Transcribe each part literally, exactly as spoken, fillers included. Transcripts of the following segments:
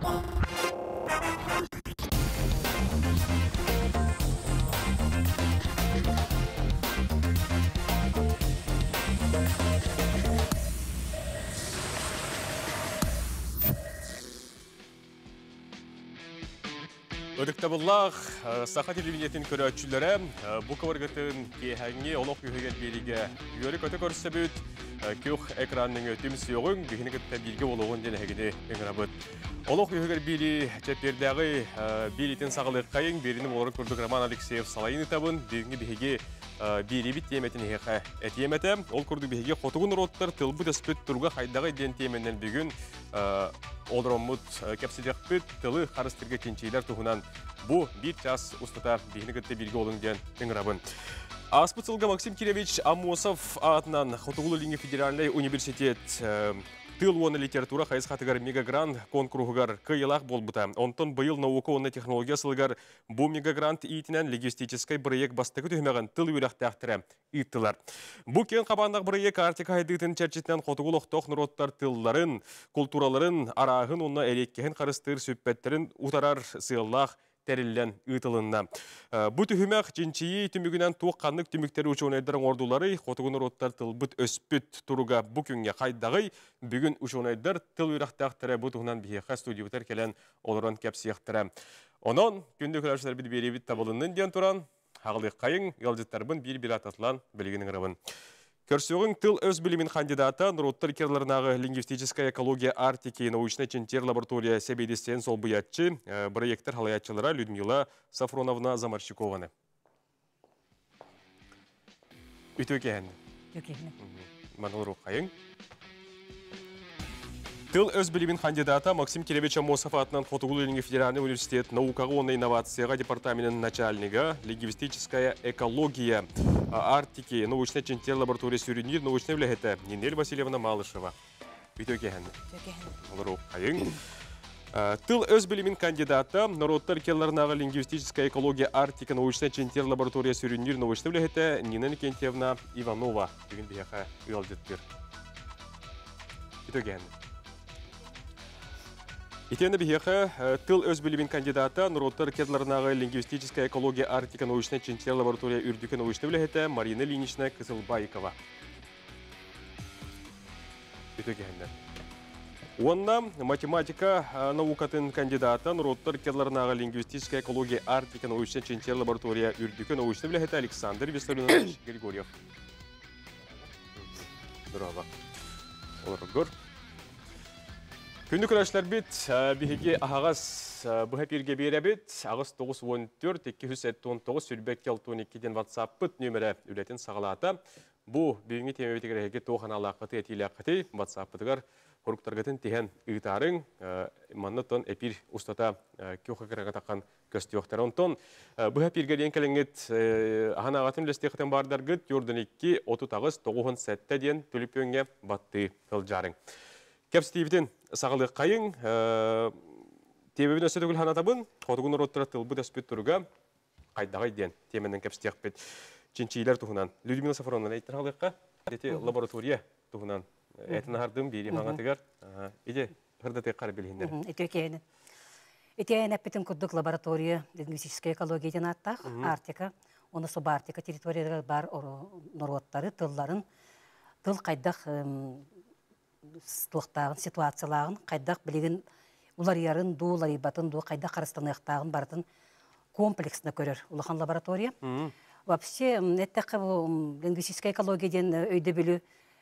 Ödüktабыллах, сақа телевизиятын көрәтшілері, бұл көвіргітін кейхәңге олық үйгер беріге үйері көті көрісі бүт, көк экранның өтім сүйоғын, бігіні күтті білге олығын ден әгіне өңірабыт. Олық үйгер бері чәппердәғі беретін сағылық қайын, беріні олары көрдік Роман Алексеев Салайын ұтабын, бігінгі бігі бері біт теметін еқі әтеметі. Ол көрдік бігі қотығын ұроттыр, тылбы төспіт тұрға қайдағы ден теменнен бүгін Олдыроммут кәпсідек бүт, тылы қарыстырға кенчейлер тұғынан бұ бір час ұстата бейіні күтті білгі олың ден өңірабын. Аспыцылға Максим Киревич Амосов атынан Хотуғылы Линге Федеральный университет тыл оны литература қайысқатығар мегагрант конкурғығар кыйылақ болбыта. Онтон бұйыл наука оны технология сылғар бұ мегагрант иетінен легистическай бірек бастығы түймеген тыл үйрақтақтыры иттілар. Бұ кен қабандақ бірек артика айдығытын чәрчетінен Хотуғыл оқтоқ нұроттар тылларын, культураларын, арағын онына әреккеген қарыстыр сөппеттерін ұтарар сыйлақ тәріллен ұйтылынна. Бұ түхімәқ жинчейі түмігінен туық қанлық түміктері үшонайдарын ордулары Хотуғын ұроттар тылбыт өспіт тұруға бұ күнге қайдағый бүгін үшонайдар тыл үйрақтақтыры бұ тұғынан бейеқа студиотар келен олырын кәпсияқтыры. Онын күнді күләшілер біді беребіт табылының ден тұран, ағылық қайын, елжеттарбын бір-бір ататылан білгінің рыбын. Көрсөғін тыл өз білімін кандидаты Нұроттар керларынағы лингвистическая экология артики научный центр лаборатория себедестен сол бұятчы проекттер халаятчылары Людмила Сафроновна Замарщикованы. Үті өкеғен? Өкеғен. Манылыру қайын. Тыл өз білімін кандидаты Максим Киревич Амосов атынан Хотуғылы Линге Федеральный университет наукаға оны инновацияға департаментінің начальнига лингвистическая экология артики научный центр лаборатория сүйренер научный влияеті Нинель Васильевна Малышева. Үті өкеғен? Өкеғен. Қайын. Тыл өз білімін кандидаты Нұроттар келларынағы лингвистическая экология артики научный центр лаборатория сүйренер научный влияеті Нина Никентьевна Иванова. Бүгін бияқа үйалдеттір. Үті өкеғен? Итені бігеқі тыл өз білімін кандидаты Нұроттар керларынағы лингвистическая экология артика научный центр лаборатория үрдікі научный влияеті Марина Ильинична Кызылбайкова. Онна математика наукатын кандидаты Нұроттар керларынағы лингвистическая экология артика научный центр лаборатория үрдікі научный влияеті Александр Виссарионович Григорьев. Дұрава. Олар Күнді күрәшілер бет, бігеге ағағыз бұға перге бере бет, ағыз тоғыз он төрт екі жүз он тоғыз сүрбек келтон екіден ватсап бұт нөмірі үлетін сағалаты. Бұ бүйінгі темебетігерге тоған алақыты әтейлі ақыты, ватсап бұтығар қорықтарғытын теген ұйтарың, маннытын әпір ұстата көқі кіріға таққан көстіоқтар. Онтон бұға пергерден кәліңгет аған ағатын үлестеқітен бардарғыт, өрдін екі отыз ағыз тоғыз сәтті ден төліп өнге батты қылжарың. Кәпстейбітін сағылық қайын, тебебін өсі түгіл ханатабын, Хотуғын ұроттыра тылбы төспет тұрға қайдағай ден теменің кәпстеқ бет чинчейлер тұғынан. Людмила Сафроновна әйттір қалыққа, әте лаборатория тұғынан. Әтін ағардым бейрем ағатығар. Еде ғырдатық қары білгендер. Әте өкені. Әте әйін әппетін күрдік лаборатория, лингвистическая экология ден аттақ, артика. Оны соба артика территорияда бар нұроттары, тылларын, тыл қайдақ туақтағын, ситуациялағын, қайдақ білеген улар ярын, ду, улар ибатын, ду, қайдақ қарыстанықтағын бардың комплексына көрер улахан лаборатория. Вообще, әттәқі лингвистическая экологияден өйді білі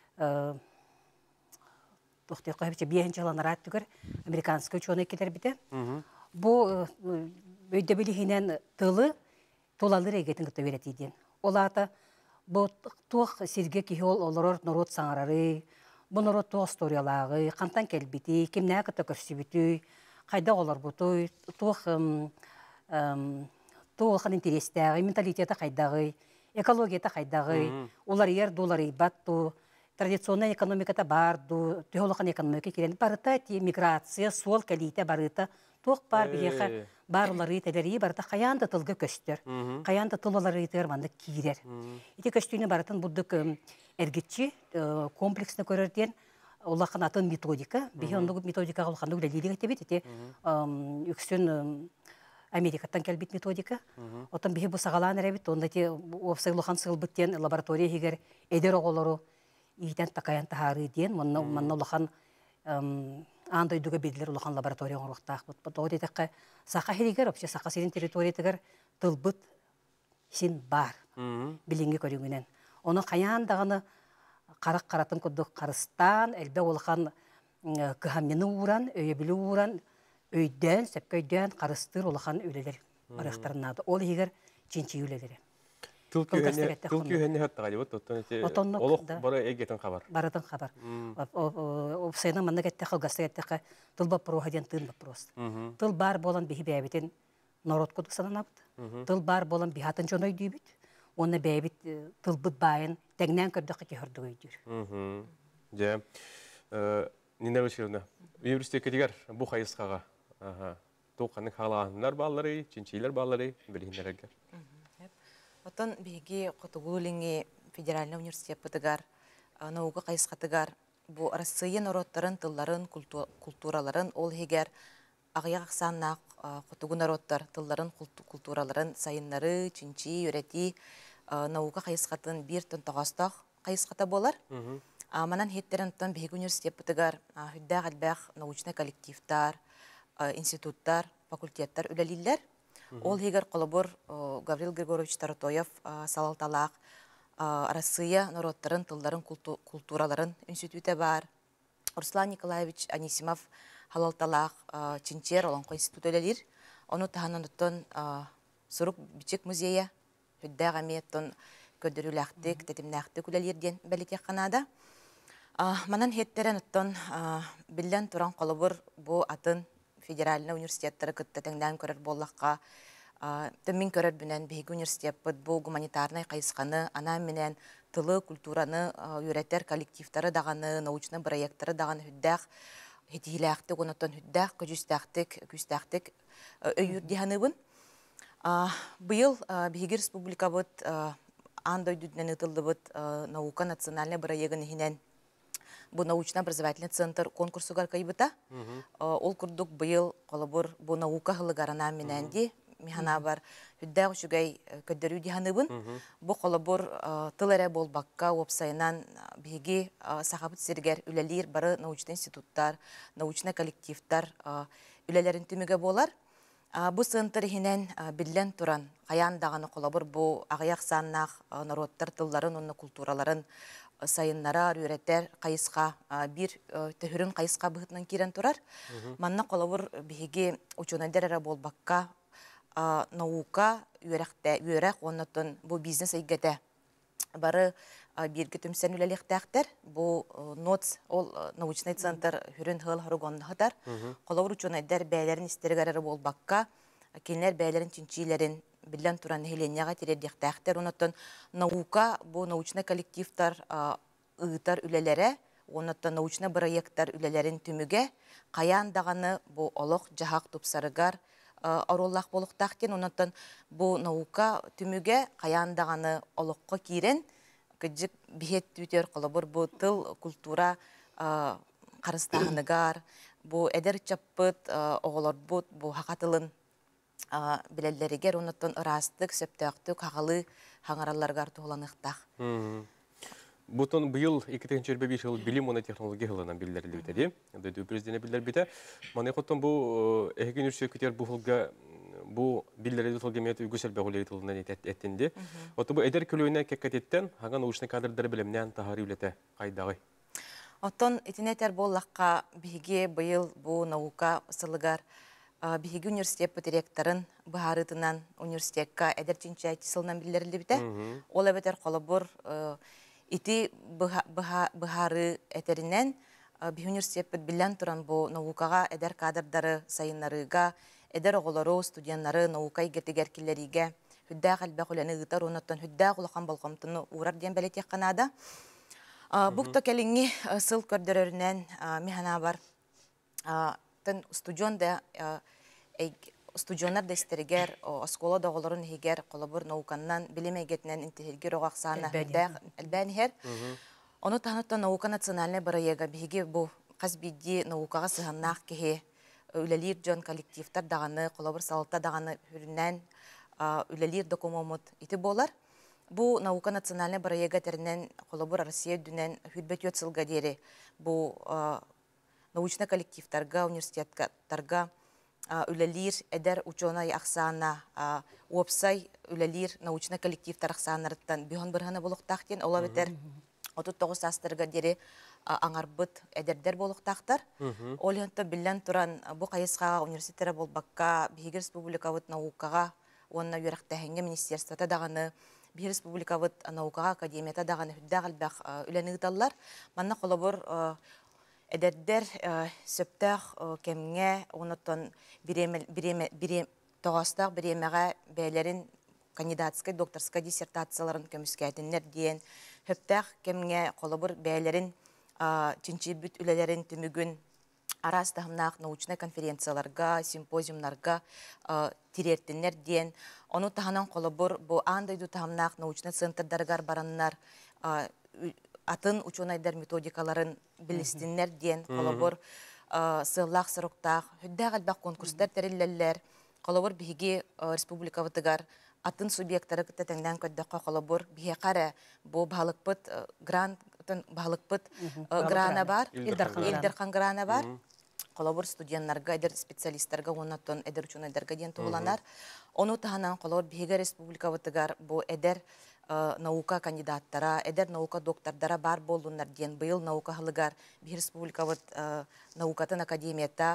тоқтеққа өпче бейінші аланар ат түгір, американский ученый кетер біті. Бұл өйді білі хинен тылы толалыр егетін күтті беретейден. Олата бұл туақ сирге кейол олар нұрот саңарары, бұл нұрот туақ историялағы, қантан келбеті, кемнәе күтті көрсі біті, қайда олар бұты, туақ туақын интерестәғі, менталитеті қайдағы, экологияты қайдағы, олар ер долар ибатту, традиционный экономиката барду, түйолықын экономика керені барыта, миграция, сол кәлейті барыта, туақ бар бігеға бар олары тәлері барыта қаянды тылғы көстер, қаянды тыл олары тәрманды кейдер. Ете көстүйіне барытын бұддық әргетші комплексіне көрерден Олахан атын методика, бихи оннугу методика олахан дугда лидер этебит, эти үксүн Америкаттан келбит методика. Отон бихи бу сагалаан эребит, онда те опсай улахан сылбыттен лаборатория хигер эдер оголору иитен такаян тахары диен, манна манна улахан андай дуга бедилер улахан лаборатория оңоруктаах бут. Бу тетекке сака хиригер, вообще сака сирин территориятыгар тылбыт син бар. Билинги көрүнгүнен. Оны каян даганы карак каратын кудук карыстан, элбе улахан кыхаммины уран, өйөбүлү уран, өйдөн, сепкөйдөн карыстыр улахан үлелер барыктарынады. Ол хигер чинчи үлелери. Тыл күйөнне хаттага деп оттон олох бара эгетен хабар. Баратын хабар. Опсайның манна кетте кылгасы кетте тыл бапрога ден тын вопрос. Тыл бар болан бихи бәбитен народ кудук сананабыт. Тыл бар болан бихатын жоной дүйбүт. Оны бәбит тыл быт байын тегнен көрдөккө көрдүк өйдүр. Же. Нина Васильевна, университетке дигер бу хайыскага тоққанның халағанлар баллары, чинчилер баллары білгендерге. Отон биги Котугулинги федеральный университет пытыгар, наука кайысқатыгар, бу Россия народтарын, тылларын, культураларын ол хегер ағыяқ ақсаннақ Котугу народтар, тылларын, культураларын, сайынлары, чинчи, өрети, наука кайысқатын бир тон тоғастақ кайысқата болар. Манан хеттерен тон биги университет пытыгар, хүддәг әлбәқ научный коллективтар, институттар, факультеттар үлелилер. Ол хегер қолыбыр Гаврил Григорович Таратоев салалталақ Россия народтарын, тылдарын, культураларын институты бар. Руслан Николаевич Анисимов халалталақ Чинчер оланқы институт өлелер. Оны тағанындықтың Сұрук Бичек музейі хүддәг әметтің көдіріләқтік, тәтімнәқтік өлелерден бәлетек қанада. Манан хеттерен ұттың білден тұран қолыбыр бұ атын федеральный университеттері күтті тәңдән көрір боллаққа төмін көрір бүнен бейгі университет бұд бұл гуманитарный қайысқаны, ана менен тылы, культураны, үйреттер коллективтары дағаны, научны проекттары дағаны хүддәқ, хетиләқтік, онытын хүддәқ, көжістәқтік, күстәқтік өйір дегені бұн. Бұйыл бейгі республика бұд андай дүдінен ұтылды бұд наука национальный проегін хинен бу научно-образовательный центр конкурсугар кайбыта. Ол курдук быйыл колобур бу наука хылыгарана мененди михана бар хүддәг үчүгәй көддөрү диханыбын. Бу колобур тылэре болбакка опсайынан биги сахабыт сергер үлелер бары научный институттар, научный коллективтар үлелерин түмүгө болар. Бу центр хинен биллен туран каян даганы колобур бу агаяк саннак народтар тылларын, онны культураларын сайыннара үйреттер қайысқа, бір төхірін қайысқа бұғытынан керен тұрар. Манна қолауыр бігі ученайдар әрі болбаққа наука үйрек оннатын бұл бизнес әйгеті бары біргі түмсен үлелектәқтер. Бұл ноц, ол научный центр хүрін ғыл ғырғанығыдар. Қолауыр ученайдар бәйлерін істерігер әрі болбаққа, келінер бәйлерін чинчилерін билен туран хеленяга тиреддектәхтер онотон наука бу научный коллективтар ыытар үлелере онотон научный проекттар үлелерин түмүгө каян даганы бу олох жахак тупсарыгар ороллах болуктактен онотон бу наука түмүгө каян даганы олокко кирен кыжык бихет түтөр колобур бу тыл культура карыстагыныгар бу эдер чаппыт оголорбут бу хакатылын билеллеригер онуттан ырастык, сөптөктүк, хагалы хаңаралларгар туғланықтақ. Бутон быйыл эки миң жыйырма беш жыл билим оны технология жылынан билдерилди битеди. Дөдө президент билдер бите. Маны коттон бу эки университет күтер бу жылга бу билдерди толгемет үгүсел бөгөлөй тылынан эттенди. Ото бу эдер көлөйүнө кеккететтен хаган научный кадрдар билимнен тахары үлете кайдагы. Отон этинетер боллакка биге быйыл бу наука сылыгар Биһиги университет директорын быһарытынан университетка эдерчинчай тисылынан билдерилди бите. Ол эбетер колобур ити быһары этеринен биһи университет билен туран бу наукага эдер кадрдары сайыннарыга, эдер оголору студенттары наука игетигер киллериге хүддәг албак үләне гытар онаттан хүддәг улахан болгомтыны урар ден белетек канада. Букта келинги сыл көрдөрөрүнөн механа бар. Студионда студионар дестерегер оскола доголорун хигер колобур науканнан билим эгетинен интеллигер огаксана элбәнихер Ону таһанытта наука национальная барыяга биһиги бу кас бидди наукага сыһаннаах киһи үлелир жон коллективтар даганы, колобур салта даганы хүрүннән үлелир докумомут ити болар. Бу наука национальная барыяга тернен колобур Россия дүнен хүрбөтөт сылга дери. Бу научный коллективтарга, университеттарга үлелир эдер ученый аксана уопсай үлелир научный коллективтар аксанарыттан бихон бырханы болуктактен ола бетер отуз тогуз астырга дери аңарбыт эдердер болуктактар. Олонто билен туран бу кайыска университеттер болбакка биһиги республикабыт наукага онна юрактахынга министерствота даганы биһиги республикабыт наукага академията даганы хүддәгәлбәк үләнигдаллар. Манна колобор эдердер сөптәх кемгә онотон биреме биреме бире тогастак биремәгә бәйләрен кандидатская докторская диссертацияларын көмүскәтеннәр диен хөптәх кемгә колобор бәйләрен чинчи бүт үләләрен түмүгүн арас тахымнак научный конференцияларга, симпозиумнарга тирертеннәр диен. Ону таханан колобор бу андай ду тахымнак научный центрдаргар бараннар атын ученыйдар методикаларын билистиннер диен колобор сыллах сыруктак хүддәгәлбәк конкурстар терилләләр. Колобор биһиги республикабытыгар атын субъекттары кыттәңдән көддәккә колобор биһе кара бу балыкпыт грант балыкпыт грана бар, Илдерхан грана бар. Колобор студентларга, эдер специалистларга оннан эдер ученыйдарга диен тугуланар. Ону таханан колобор биһиги республикабытыгар бу эдер наука кандидаттара, эдер наука доктордара бар болдунар диен быйыл наука хылыгар биһиги республикабыт наукатын академията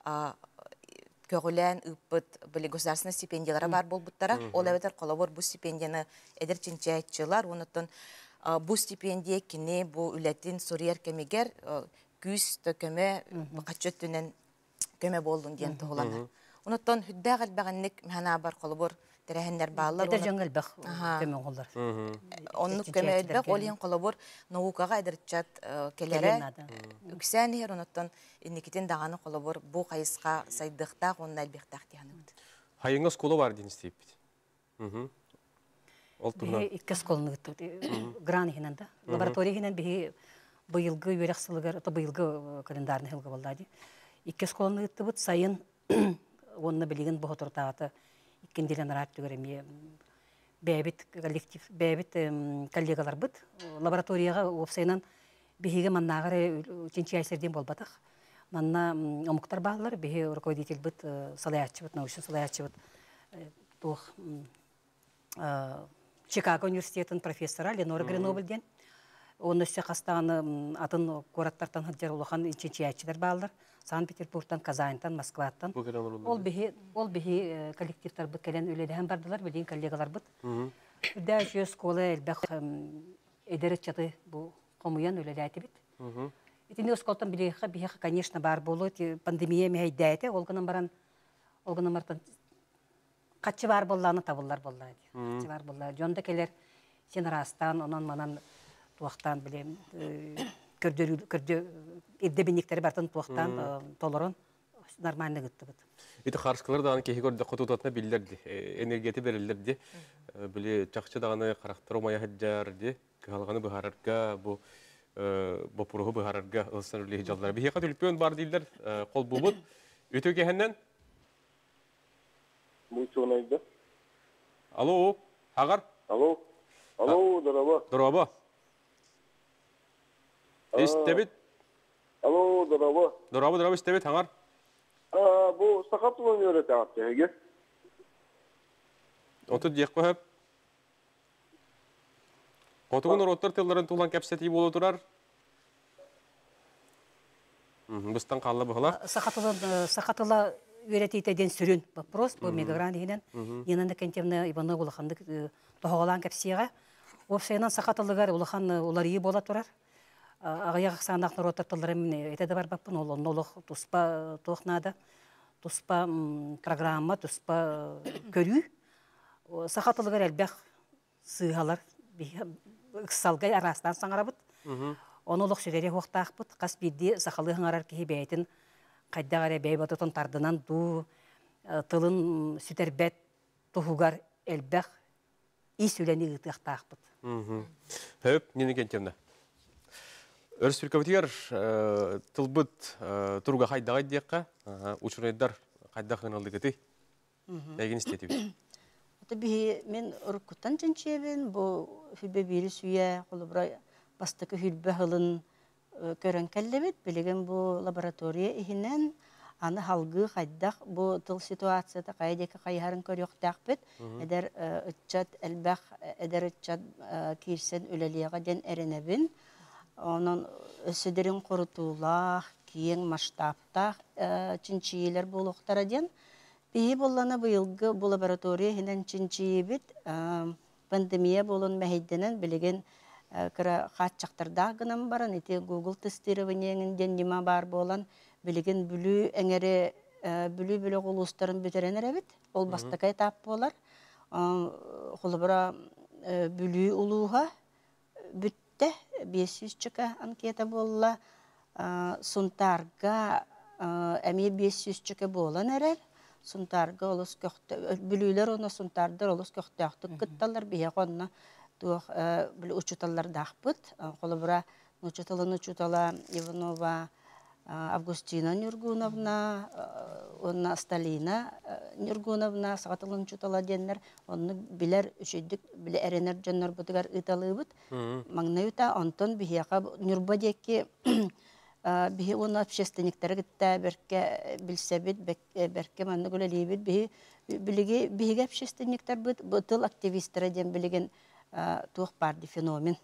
көгүлән ыппыт били государственный стипендиялары бар болбуттара. Ол эбетер колобор бу стипендияны эдер чинчаятчылар, оннан бу стипендия кине бу үләтин сурьер кемигер күз төкөмө качөт түнен көмө болдун диен тугуланар. Оннан хүддәгәл бәгәнник мәна бар колобор терәһеннәр баалар. Эдер жангал бак көмө голлар. Онны көмө эдбәк олин колобор наукага эдерчат келере. Үксән хер оннан инникитен даганы колобор бу кайыска сайдыкта онна албектак диянып. Хайыңга школа бар дин степ. Мм. Бихи икки сколны гран хинен да. Лаборатория хинен бихи быйылгы юрексылыгар, то быйылгы календарны хылгы болдади. Икки сколны тыбыт сайын онны билеген бохотортааты иккенделен рат түгереме бәбит коллектив, бәбит коллегалар бит. Лабораторияга опсайнан бихиге маннагары чинчи айсерден болбатак. Манна омуктар баалар бихи руководитель бит салаятчы бит, научный салаятчы бит. Тух Чикаго университетин профессора Ленора Гренобельден. Он өссе қастағаны атын қораттартан хыджар улахан чинчиятчылар баалар. Санкт-Петербургтан, Казаньтан, Москваттан. Ол бихи ол бихи коллективтар бит келен өледен бардылар, билин коллегалар бит. Үдә жүйе школа элбәк эдерет чаты бу комуян өледәте бит. Итинде школтан билеха бихи конечно бар болу, пандемия мейдәте, ол гынан баран ол гынан мартан Качы бар болланы табылар боллады. Качы бар боллады. Жонда келер сен растан, онан манан туақтан білем, көрді ирдебинниктері бартын туақтан толырын нормальны гытты бит. Ити қарышқылар дағаны кехи көрді құтутатына білдерді, энергияты берілдерді, біле чақчы дағаны қарақтыру мая хаджарды, кағалғаны бұхарарға, бұл бопуруғы бұхарарға ұлыстан үлі жалдары. Бихеқа түліппен бар дейілдер қол бұмыд. Өте кехеннен? Мучонайда. Алло, Хагар? Алло. Алло, дорога. Дорога. Истебит? Алло, дорога. Дорога, дорога, истебит, Хагар? А, бу сакатлын өйрәтә аптыгы. Оту дияқ қойып. Отуғын ороттар тылларын туылан кәпсеті болу тұрар. Бұстан қалла бұғыла. Сақатыла үйретейтеден сүрін вопрос, бұл мегагран дегенен. Енанды кентемні Иванов ұлықанды тоғалан кәпсеға. Опсайынан сақатылығар ұлықан олар ие бола тұрар. Ағаяқ саңдақ нұроттар тылларын етеді бар баппын. Ол нолық тұспа тоқнады. Тұспа программа, тұспа көрі. Сақатылығар әлбәқ сығалар. Үксалғай арастан саңарабыд. Оны ұлық сүрері хоқтақ бұд. Қас бидді сақалы ғаңарар кейі бәйтін қайдағары бәйбатытын тардынан ду тылын сүтербәт тұхуғар әлбәқ үй сөйлені ұтықтақ бұд. Хөп, нені кентемді? Өрспирковтер тылбыт туруга хайдага дейққа, учурайдар хайда хыналды кети. Бәйген істеті бі? Ата би мен уркуттан ченчебен, бу хүлбе бири сүйе, қолыбыра бастықы хүлбе хылын көрін кәллебет, білеген бу лаборатория ихінен, аны халгы хайдақ, бу тыл ситуацияда қайдекі қайхарын көріқтақ бет, әдер үтчат әлбәқ, әдер үтчат кирсен өлелеға ден әрінебін, onun ösüdürün kurutulaq, kiyen masштабтақ чинчиелер болуқтара ден. Бейі болланы бұйылғы бұл лаборатория хинен чинчие бит пандемия болын мәхейденен білеген кіра қатчақтарда гынан барын, еті Google тестированиеңін ден нема бар болан білеген бүлі әңері бүлі-бүлі қолыстарын бүтеренер әбіт. Ол бастықай тап болар. Қолыбыра бүлі ұлуға бүт бес жүз чыка анкета болла, сунтарға әме бес жүз чыка болан әрер, сунтарға олыс көқті, бүлілер оны сунтардар олыс көқті ақтық күтталар, бейе қонына ұчыталар дақпыт, қолы бұра ұчыталын ұчытала Иванова Августина Нюргуновна, онна Сталина Нюргуновна, сағатылын ұчытала денлер, оны білер үшейдік, біле әренер жонлар бұтығар ұталы бұд. Маңна үта, онтон бігеға Нюрбадекі бігі оны общественниктері күтті бәрке білсе біт, бәрке манны көлі лейбіт, бігі общественниктер бұд, бұтыл активистері ден білеген туық барды феномен.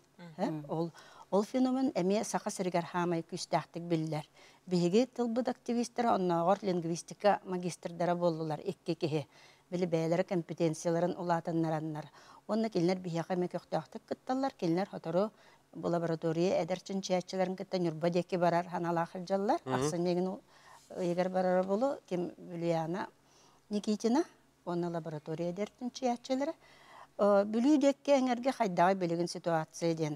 Ол феномен әме сақа сіргер хамай күстәқтік білілер. Бігі тылбыд активистері оннағыр лингвистика магистрдары болулар, екке кеге. Білі бәйлері компетенцияларын ұлатынларанлар. Онны келінер бігі мәк өқтәқтік күтталар, келінер хотору бұл лаборатория әдәрчін чәтчілерін күтті Нюрбадекі барар, ханалақыр жаллар. Ақсын егін егер барар болу, кем Бүлияна Никитина, онны лаборатория әдәрчін чәтчілері. Бүлүйдекке әңерге қайдағы білеген ситуация ден.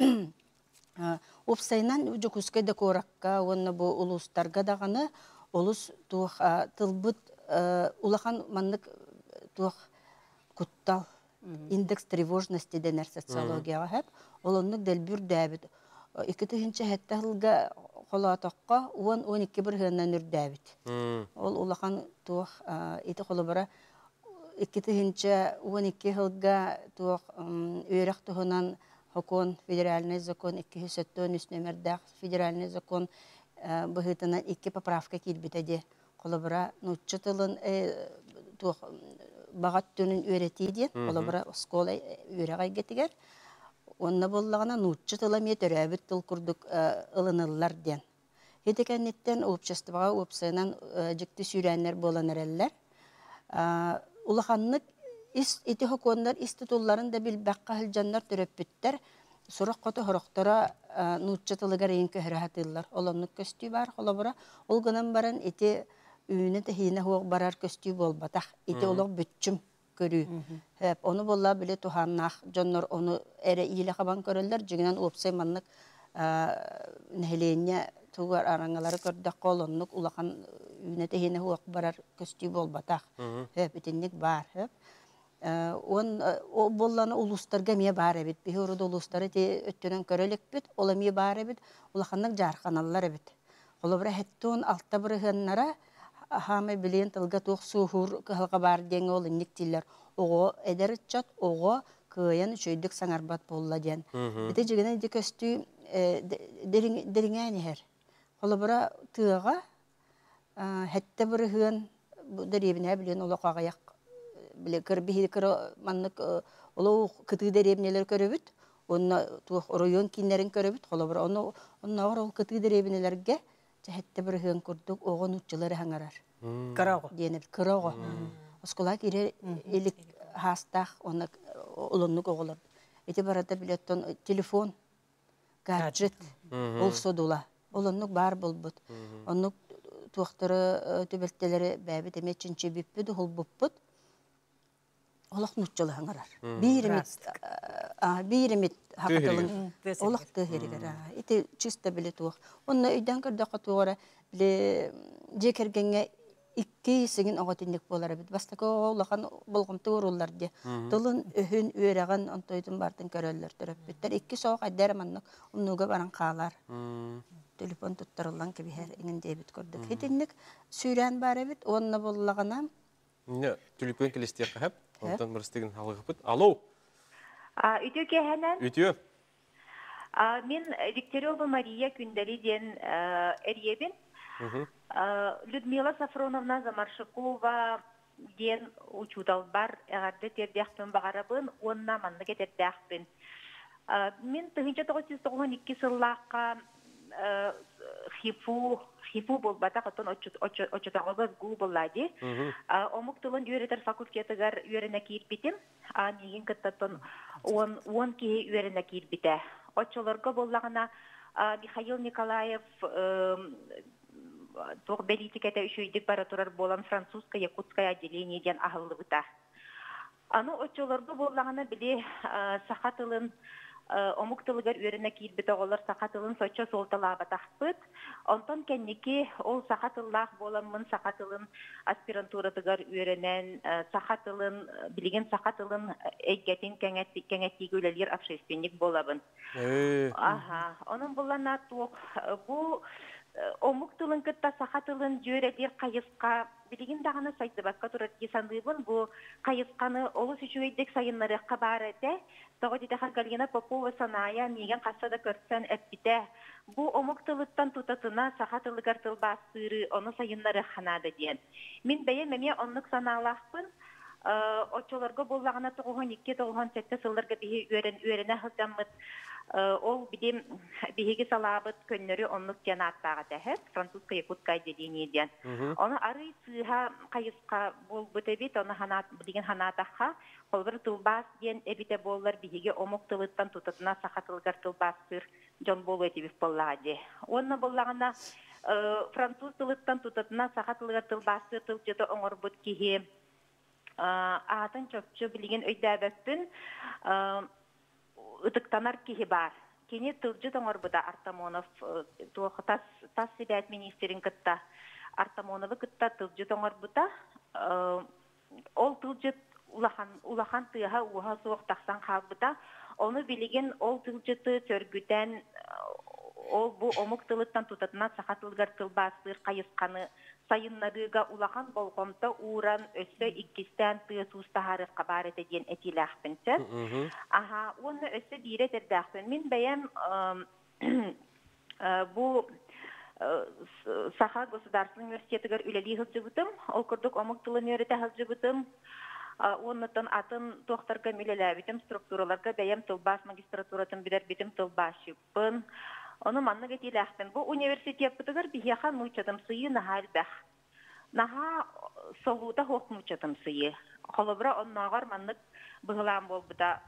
Опсайнан жүкүскә декоракка, онны бу улустарга дағаны, олус тух тылбыт улахан маннык тух куттал индекс тревожности денер социологияға хәп, олоннык дәлбүр дәбит. Ике тыгынча хәтта хылга холатаққа он-он ике бір хыннан үр дәбит. Ол улахан тух ите холы бара ике тыгынча он ике хылга тух өйрәк туһынан Хокон федеральный закон iki yüz üç номердах федеральный закон быһытынан iki поправка килбитеде. Колобра нуччатылын тух багат төнүн өретиди. Колобра школа үрәгай гетигер. Онна боллагана нуччатыла метөрәбит тыл курдук ылыныллар ден. Хетекеннеттен обществога опсынан жикти сүрәннәр боланерләр. Улаханнык Ити хокондар иститулларын да бил баққа хылжаннар төрөппүттер. Сурақ қоты хорохтара нуччатылыгар ең көхірәтылар. Оланнык көстүй бар, холабыра. Ол гынан баран ити үйіні тәхейіне хуақ барар көстүй болбатақ. Ити олық бүтчім көрі. Оны болла біле туханнақ. Жоннар оны әрі иілі қабан көрілдер. Жүгінен опсай маннык нәхелейіне туғар араңалары көрдіқ қолыннык улақан үйіні тәхейіне хуақ барар көстүй болбатақ. Итіннік бар. Он болланы улустарга мие бар эбит. Бихи уруду улустары те өттөнөн көрөлөк бит, ола мие бар эбит, улаханнык жарқаналлар эбит. Олабыра хэттуон алта бырыгыннара хамы билен тылга туох суухур кыхалга бар деңе ол инниктилер. Ого эдер чат, ого кыян чөйдүк саңарбат болла ден. Эте жигенен ди көстү дериңәни хер. Олабыра тыга хэтте бырыгын деребине билен ола кагаяк биле кырбихи кыра маннык олоо кыты деребинелер көрөбүт. Онна туох район киннерин көрөбүт. Олабыра оны онна ол кыты деребинелерге хэтте бырыгын курдук огон уччулары хаңарар. Кырагы. Денеп кырагы. Оскола кире элик хастах оны олоннук оголор. Эти барата билеттон телефон, гаджет, ол содула. Олоннук бар болбут. Оннук туохтары төбелтелери бәбит эме чинче биппүд холбуппут. Олох нуччулы хаңарар. Биремит, биремит хакытылын. Олох тыгеригер. Эти чисто биле туох. Онна үйден көрдөккө туора биле жекергенге икки сигин оготинник болар бит. Бастакы олахан болгомты уруллар де. Тылын өһүн үөрәгән онтойдун бартын көрөллөр төрөп биттер. Икки соок айдар маннык умнуга баран каалар. Телефон туттарылган кебихер иңинде бит көрдүк. Хитинник сүйрән бар бит, онна боллагана. Не, телефон келестек хап. Онтан мырстыгын халыгып. Алло. А, үтө кехенен. Үтө. А, мен Дегтярева Мария Күндалиден эрьебин. Людмила Сафроновна Замаршикова ден учудал бар, эгерде тердяхпен багарабын, онна манны кетердяхпен. Мен тыгынча тогуз жүз тогузон эки сыллакка хифу хифу болбата кытын очотагыбыз гу боллади. Омук тылын үйрөтөр факультетигер үйрөнө кирбитим. А неген кыттатын он он ки үйрөнө кирбите. Очолорго боллагана Михаил Николаев Тох белитикете үшөйдік бара турар болан французское якутское отделение ден ахылы бұта. Аны очолорғы болағына біле сақатылын омуктылыгар өріне кейлбіті олар сақатылын соча солталаба тақпыт. Онтан кәннеке ол сақатыллақ боламын сақатылын аспирантуратыгар өрінен сақатылын, білеген сақатылын әйгәтін кәңәттегі өлелер общественник болабын. Оның болана тоқ бұл Омук тылын кытта сахатылын жөредер кайыска билигин даганы сайды бакка турат кесандыбын бу кайысканы олус үчүйдек сайыннары кабарете тогодите Галина Попова саная меген кассада көрсен эппите бу омук тылыттан тутатына сахатылыгар тылбасыры оны сайыннары ханада диен мен бeye меме оннук саналахпын очолорго боллагана тогон эки тогон сетте сылларга бии өрен өренө хылдаммыт ол бидем биһиги салабыт көннөрү оннук жанаттага тәһәт французская якутская отделениеден. Оны ары сыха кайыска болбут эбит, оны ханат билген ханатаха холбыр тылбас ден эбите боллар биһиги омук тылыттан тутатына сахатылгар тылбастыр жон болу этибип боллади. Онна боллагана француз тылыттан тутатына сахатылгар тылбастыр тылжыты оңорбут кихи атын чөпчө билген өйдәбәппин Утыктанар кихи бар. Кене тылжы тоңорбуда Артамонов тас тас сибәт министрин кытта Артамоновы кытта тылжы тоңорбуда ол тылжы улахан улахан тыга уха соқ тахсан халбыта оны билеген ол тылжыты төргүтен ол бу омук тылыттан тутатына сахатылгар тылбасыр кайысканы сайыннарыга улахан болгомто уран өссө иккистен тыысустахары кабарete ден этилахпенсе. Аха, оны өссө бире тердахпен. Мен бәем бу Саха государственный университетигер үлели хылжыбытым, ол курдук омук тылын өрете хылжыбытым. Оннотон атын тохтарга милеләбитим структураларга бәем тылбас магистратуратын бидер битим тылбашыппын. Оны манны кетиләхпен. Бу университет бутыгар бихяхан мучатым сыйы нахал бәх. Наха солута хок мучатым сыйы. Холобра оннагар маннык быгылам бол бута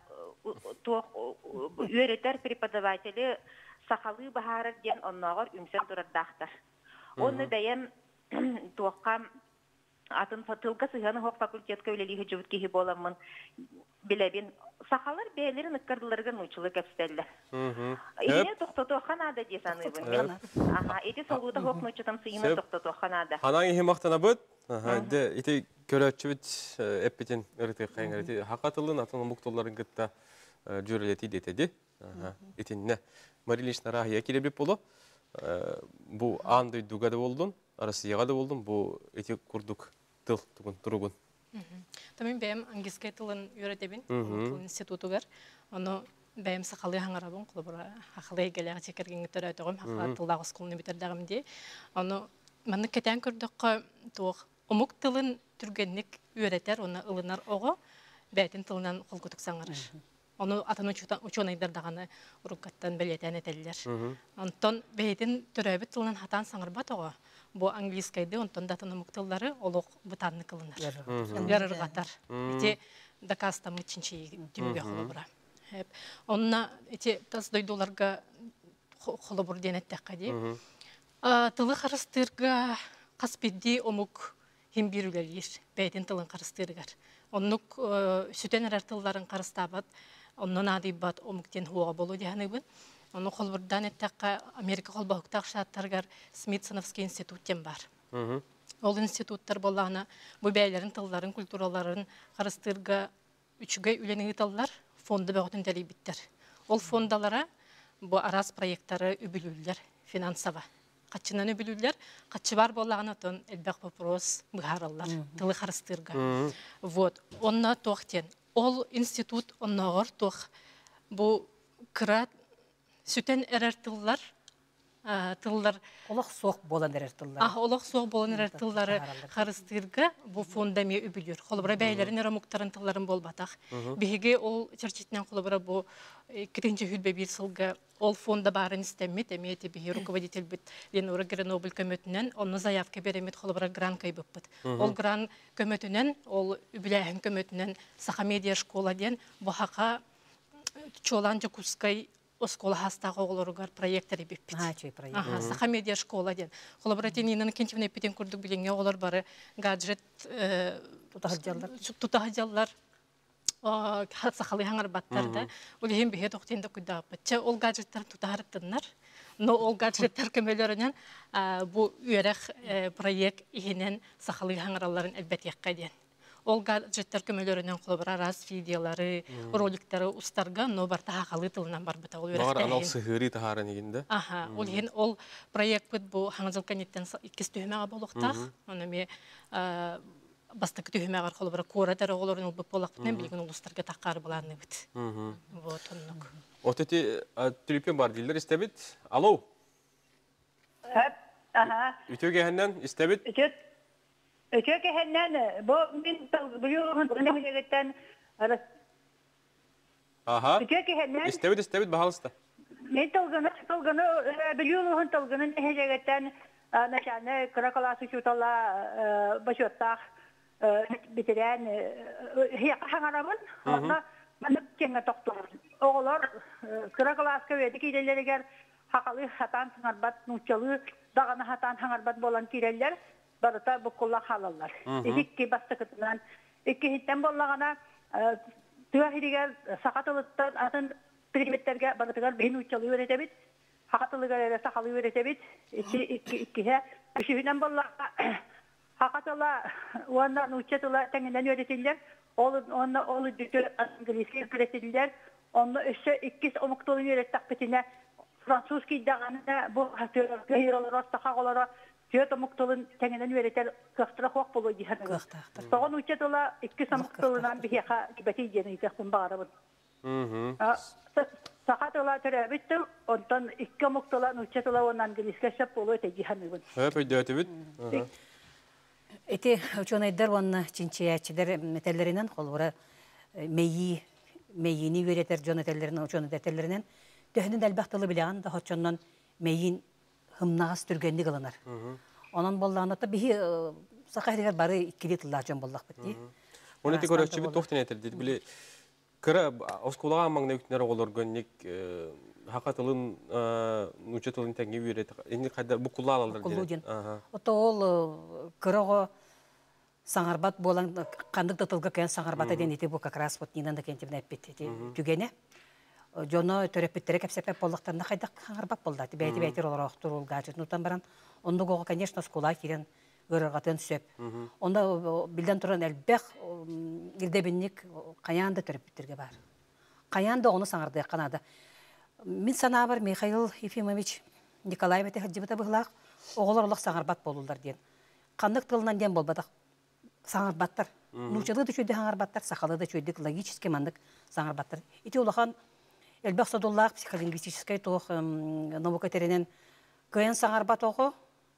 үйретер преподаватели сахалы бахарар ден оннагар үмсен турардахтар. Оны бәем туаққа атын фатылга сыйханы хок факультетка үлелиһи жыбыт кихи боламын. Билебин сахалар бәйлерин ыккардыларга нучылы кәпстәлләр. Ине тоқтоту ханада десаныбын. Аха, эти солуда хок нучытым сыйны тоқтоту ханада. Ханан ихи мақтана бұд, ити көрәтчібіт әппетен ұрыты қайын хақатылын атын мұқтоларын күтті жүрелеті детеді. Итинне Марилишна рахия келебіп болу. Бұ аңды дугады болдың, Россияға да болдың, бұ ити күрдік тыл тұғын тұрғын. Тамин бәйім ангискай тылын үйретебін, тыл институтугар. Оны бәйім сақалы хаңарабын, құлыбыра хақылы егелеға чекергенгі түрі өтіғым, хақылы тылдағы скулыны бітердіғім де. Оны мәнік кетен көрдіққа туық омук тылын түргенлік үйретер, оны ылынар оғы бәйтін тылынан қол күтік саңарыр. Оны атын учуын айдардағаны ұрыққаттан бәлетен әтелілер. Онтон бәйтін түрәбі тылынан хатан саңырбат оғы. Бу английскайды, онтон датын омук тыллары олық бұтанны кылынар. Ярырғатар. Ете дакастамы чинчи дүмге қолы бұра. Онына ете тас дойдуларға қолы бұр денеттәққа де. Тылы қарыстырға қаспедде омук хем берулелер, бәйтін тылын қарыстырғар. Оннук сүтен әрәр тылларын қарыстабат, оннан адибат омуктен хуаға болу дегенігін. Оны қолбырдан әттәққа Америка қолбақықтақ шаттарғар Смитсоновский институттен бар. Ол институттар болағына бұл бәйлерін, тылларын, культураларын қарыстырға үчіге үленіңі таллар фонды бәғытын дәлей біттер. Ол фондалара бұл арас проекттары үбілілер финансава. Қатшынан өбілілер, қатшы бар болағына тон әлбәқ вопрос бұғаралар, тылы қарыстырға. Вот, онна тоқтен. Ол институт оннағыр тоқ. Бұл кырат сүтен әрәр тыллар, тыллар... Олық соқ болан әрәр тыллар. Ah, олық соқ болан әрәр тыллары қарыстырға бұл фонда ме өбілер. Қолыбыра бәйлерін әрі мұқтарын тылларын бол батақ. Беге ол черчетінен қолыбыра бұл кетінші хүлбе бір сылға ол фонда барын істемет, әмейті беге руководитель біт Ленура Гренобыль көмөтінен, оны заявка беремет қолыбыра гран кайбып біт. Ол гран көмөтінен, ол үбіләйін көмөтінен Саха медиа школа ден бұхақа чолан жакускай оскола хастағы оғылырығар проекттері беппет. А, чөй проект. Саха медиа школа ден. Қолабыратенинен кентівіне петен көрдік біліңе олар бары гаджет тұтағыдялар сақалы хаңар баттарды. Ол ең бейе тоқтенді күдді аппет. Ол гаджеттер тұтағырыптынлар. Но ол гаджеттер көмелерінен бұл үйерек проект ихенен сақалы хаңараларын әлбәт еққа ден. Ол гаджеттер көмелерінен қолыбыра рас видеолары, роликтары ұстарға, но барта хақалы тылынан бар бұта. Бағар анал сығыры тағарын егенді? Аха, ол ең ол проект бұд бұл хаңызыл кәнеттен иккес түйімеға болуқтақ. Оны ме бастықы түйімеғар қолыбыра көрадары оларын ол бұп болақпытмен білген ол ұстарға таққары боланы бұд. Вот, оннық. От әте түліпен бар дейлер істебет? Алло? Үтеуге әннен істебет? Өтөк әһәннән, бу мин быйылын нәһәҗәгәттән арас. Аха. Өтөк әһәннән. Истебет, истебет баһалыста. Мен талганы, талганы быйылын талганы нәһәҗәгәттән начаны кракаласы чутала башоттак битерән хәя хаңарабын. Аны мен кеңгә токтор. Оглар кракаласка веди киделәргә хакалы хатан сыңарбат нучалы даганы хатан хаңарбат болан кирәләр. Барыта бұқылла қалалар. Икки бастықытынан, икки хиттен боллағана туахиригер сақатылыттан атын предметтерге барытығар бейін ұчалы өретебет, хақатылығар әрі сақалы өретебет, иккіге үшігінен боллаға хақатыла оғандан ұчатыла тәңінен өретелер, оны дүтір английский өретелер, оны үші иккіс омықтылын өреттақ бетіне француз кейдағанына бұл ғайыралар, остақағалары Түйет омуктолун тәңенен веретер кықтыра қоқ болу дейін. Соған ұчетіла екі самықтолынан бейеқа бәтей дені етекпін бағарабын. Сақатыла түрәбітті, онтан екі омуктолан ұчетіла онан гелеске шап болу өте дейін. Өп, өйді өте біт? Эти ученыйдар онна чинчиячидер метеллеринен қолуыра мейи, мейини веретер жонетеллеринен, ученыйдетеллеринен төхінін әлбәқтілі білеған да хотчоннан мейин хымнағас түргенді қылынар. Онан боллағында бігі сақайдығар бары иккелі тыллар жон боллақ бітті. Оны те көрәтші біт тоқтен әтір дейді. Біле, кірі осколаға маңна үктінер оғылар гөннек хақатылын, нүчетілін тәңге үйрет. Енді қайдар бұл құлла алалар дейді. Ота ол кіріғі саңарбат болан, қандық тұтылғы кән саңарбата ден еті бұл қақырас бұт нинан да кентімін әппет түгені. Жоно төрөппеттері кәпсепеп болдықтарында қайдақ қаңарбап болды. Бәйті-бәйтер олар оқтыр ол ғажет. Нұтан баран, онды қоғы, конечно, скула керен өрірғатын сөп. Онда білден тұран әлбәқ ердебіннік қаянды төрөппеттерге бар. Қаянды оны саңарды қанады. Мен сана бар Михаил Ефимович Николай мәте хаджибіті бұғылақ, оғылар олық саңарбат болулар ден. Қандық тылынан ден болбадық саңарбаттар. Нучалы да чөйді саңарбаттар, сақалы да чөйдік логический мандық саңарбаттар. Ити олақан Эльбах Садуллах, психолингвистической тох наука теренен кыен саңарбат оғы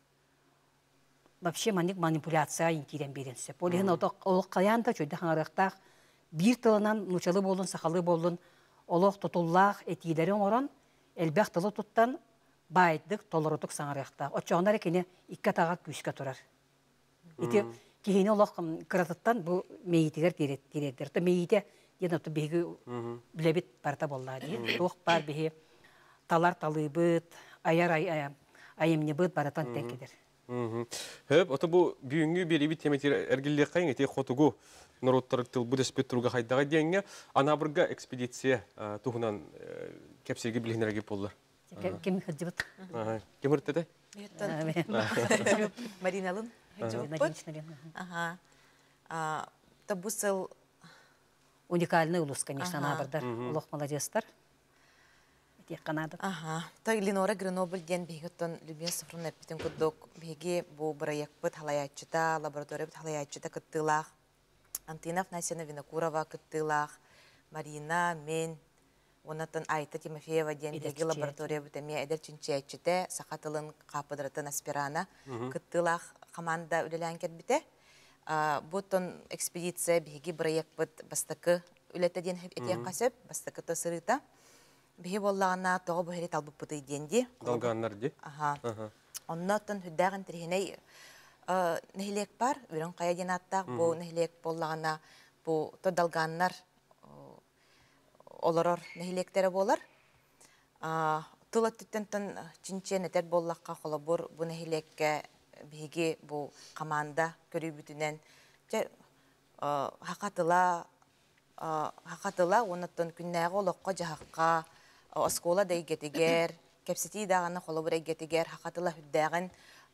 вообще маник манипуляция инкирен берен сөп. Олеген олық қаянда чөйді хаңарықтақ бір тылынан нучалы болын, сақалы болын, олық тұтуллақ етилерін орын эльбах тылы тұттан байдық, толырытық саңарықтақ. Отчағынар екені икка таға күшке тұрар. Еті кейіне олық қыратыттан бұл мейітігер дереттер. Мейіті Ен оту бейгі білебет барта болла дейін. Тоқ бар бейі талар талы бұд, аяр айымны бұд баратан тәңкедер. Хөп, оты бұл бүйінгі бері бит теметер әргілі қайын әте қотығу нұроттарық тыл бұд әспет тұруға қайдаға дейінге анабырға экспедиция тұғынан кәпсерге білгенерге болылар. Кем қыджы бұд? Кем ұртты да? Мариналын Единичный. Ага. А, то бу сыл Уникальный улус, конечно, Ага. набырдар. Улох молодецтар. Тек канадыр. Ага. То Ленора Гренобль ден бигеттон Людмила Сафроновна эпитен куддок биги бу проектпыт халаяччыта, лаборатория халаяччыта кыттылах. Антинов Насина Винокурова кыттылах, Марина, мен, онатын Айта Тимофеева ден биги лаборатория бутемия эдер чинчияччыте, сахатылын капыдыратын аспирана кыттылах команда үлелән кетбите. Бутон экспедиция биги проектпыт бастакы үлетеден этек касып, бастакы тосырыта. Биги боллагана тоғы бұхери талбып бұты денди. Далганнар ди. Ага. Оннатын хүддағын тірхіней нехилек бар, үрін қая ден аттақ, бұл нехилек боллагана бұл то далганнар оларор нехилектері болар. Тылат түттентін чинчен етер боллаққа қолы бұр, бұл нехилекке биги бұл команда көрі бүтінен хақатыла, хақатыла, оннатын күннәғі олыққа жағаққа, оскола да игетигер, кепсети дағаны қолы бұр игетигер, хақатыла хүддәғін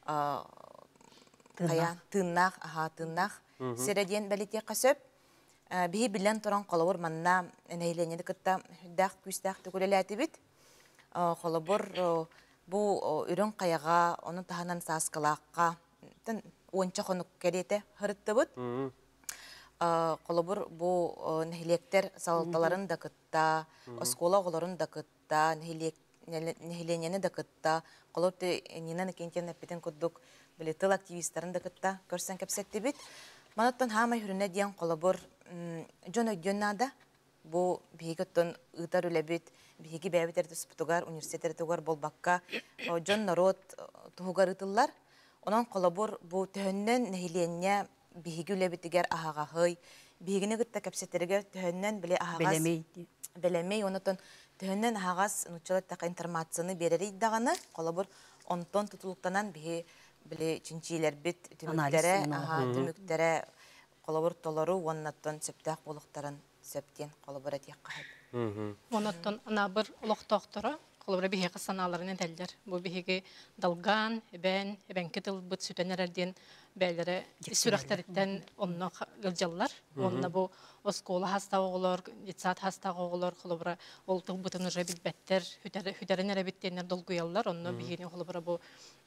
қаян тыннақ, аға тыннақ, середен бәлетек қасып, бейі білен тұран қолы бұр манна нәйленеді күтті хүддәқ, күстәқ түкілелі әті біт, қолы бұр бұл үрін қаяға, оның тағынан сасқылаққа, онча қонық кереті ғырытты бұд. Қолыбыр бұл нәхилектер салаталарын да күтті, оскола ғоларын да күтті, нәхиленені да күтті, қолырды ненен кентен әппетін күддік білі тыл активисттарын да күтті, көрсен кәпсетті біт. Манаттан хамай хүріне дейін қолыбыр жон өйденнада, бұл бейгіттен ұйтар үлі біт, бейгі бәйбетер түспітугар, университеттер түгар болбаққа, жон народ тұғығар ұтылар. Онан қолыбыр бұл түйіннен нәхиленіне биһиги үлебитигер аһагахый, биһигини гытта кәпсеттерге төһөннән биле аһагас белемей, онотон төһөннән аһагас нучалаттак информацияны берери даганы, колобур онтон тутулуктанан биһи биле чинчилер бит түмүктәре, аһа түмүктәре колобур толору оннаттан септак болуктарын септен колобур атыякка. Оннаттан ана бер улук доктора колобур биһи кысаналарын тәлдер. Бу биһиги далган, бен, бен кетил бут сүтенерден бәйләре сүрәхтәрдән онны гылҗаллар. Онны бу оскола хаста оглар, дитсат хаста оглар колобур ул тыл бутын уже билбәттер, хүтәренә биттеннәр долгуяллар. Онны биһини колобур бу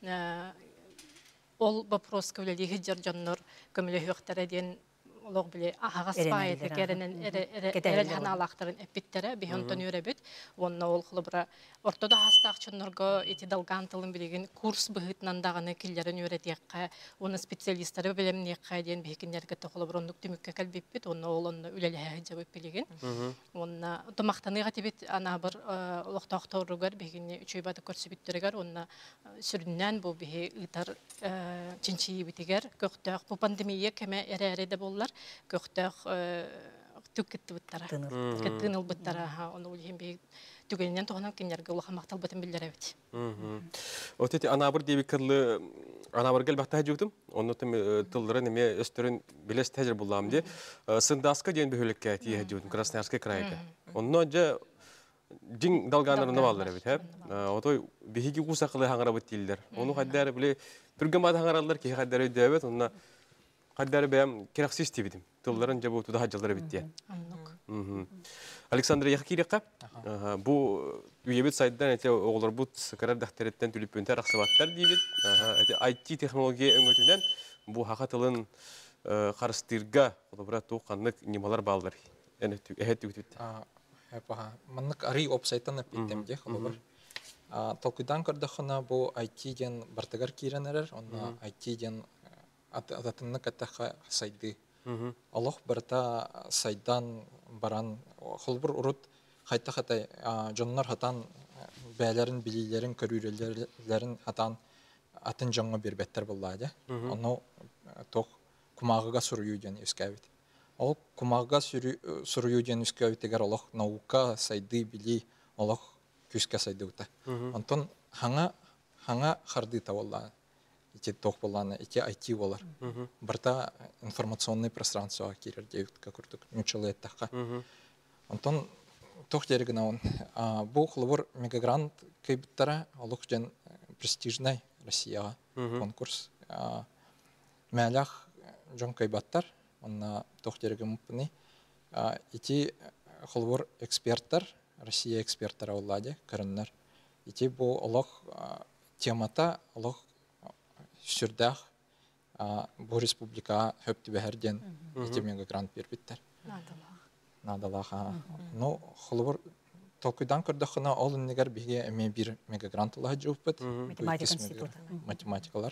ол вопрос көлелиге җарҗаннар көмеле хөктәрдән олог биле аһагас байты керенен эрел ханалактарын эпиттере бихонтон үребит. Онна ол колобур ортода хастакчыннарга эти далган тылын билеген курс быгытнан даганы киллерин үйрәтеккә, оны специалистлары белемнеккә дигән бихкиннәргә тохлоброндук түмүккә калбиппит, онна ол онна үлеләһә җабып билеген. Онна томактаныга тибит ана бер олог тохторугар бихинне үчөй баты көрсөбиттерегәр, онна сүрүннән бу бихи ытар чинчи битигәр, көктәк бу пандемия кеме эрәреде буллар, көктәк түккетти буттара. Кеттинил буттара, оны үлһин би түгеннән тоһанан киннәргә улаха мактал бутын билдерә бит. Отети анабыр диби кырлы анабыр гел бахта җуктым. Онны тыллары неме өстөрүн билес тәҗрибә булам ди. Сындаска дигән бөһөлеккә тие җуктым Красноярский крайда. Онны җа дин далганнарны баллар бит, һәп. Отой биһиги усакылы хаңара бит дилдер. Оны хәддәр биле түргәмәд хаңаралар ки хәддәр өйдәбет, онны хәддәр бәм керәксез тибидим. Тылларын җабу туда хаҗалар бит дия. Александр Яхкирика, бу үебет сайттан әте оғылар бұт сықарар дәхтереттен түліппентер ақсыбаттар дейбет. ай ти технология өңгөтінен бу хақатылын қарыстырға олабыра тоққанлық немалар балдар. Әхет түгітіпті. Маннық ари опсайттан әппеттемде олабыр. Толкудан көрдіқына бу ай ти-ден бартығар кейренерер, онна ай ти-ден ататынны кәттіққа сайды. Аллах барта сайдан баран холбур урут хайта хатай жоннар хатан бәләрен билиләрен көрүреләрен хатан атын жаңга бербеттер буллады. Аны тох кумагыга сурую дигән искәбит. Ол кумагыга сурую дигән искәбит тегәр Аллах наука сайды били Аллах күскә сайды ута. Антон хаңа хаңа харды тавалла. Ити тох буланы, ити ай ти болар. Барта информационный пространство кирер девит как куртук нучылы тахка. Антон тох дерегна он бу хлобор мегагрант кайбиттара алук жан престижный Россия конкурс. мәлях жон кайбаттар, онна тохтерге мупны. Ити холвор эксперттар, Россия эксперттары олады, көріннер. Ити бу олох темата, олох сүрдах бу республика хөпті бәхерден ити менге грант бербиттер. Надалах. Ну, холвор толкуйдан көрдіқына ол үннегер біге әме бір мегагрант олағы жауыппыд. Математика институты. Математикалар.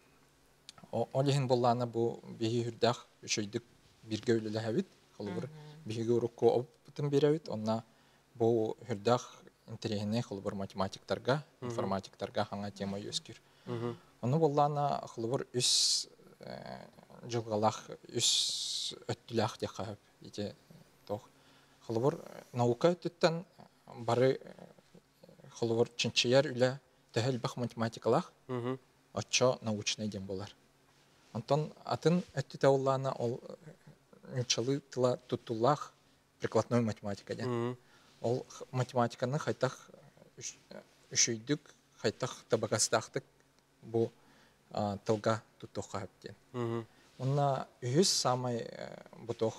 Ол ехін болланы бұл біге үрдәқ үшөйдік бірге өлілі әвід. Холвор биһиги урукку опытын беребит, онна бу хүрдах интерегине холбор математиктарга, информатиктарга хаңа тема өскүр. Оны боллана холбор үс жылгалах, үс өттүлах декап ите тох. Холбор наука өттүттен бары холбор чинчияр үле тәһел бах математикалах, оччо научный дем болар. Антон атын өттүтә уллана ол Нчалы тыла тутулах прикладной математика ден. Ол математиканы хайтах үшүйдік, хайтах табагастақтық бұл тылға тутуға әптен. Онна үйіз самай бұтоқ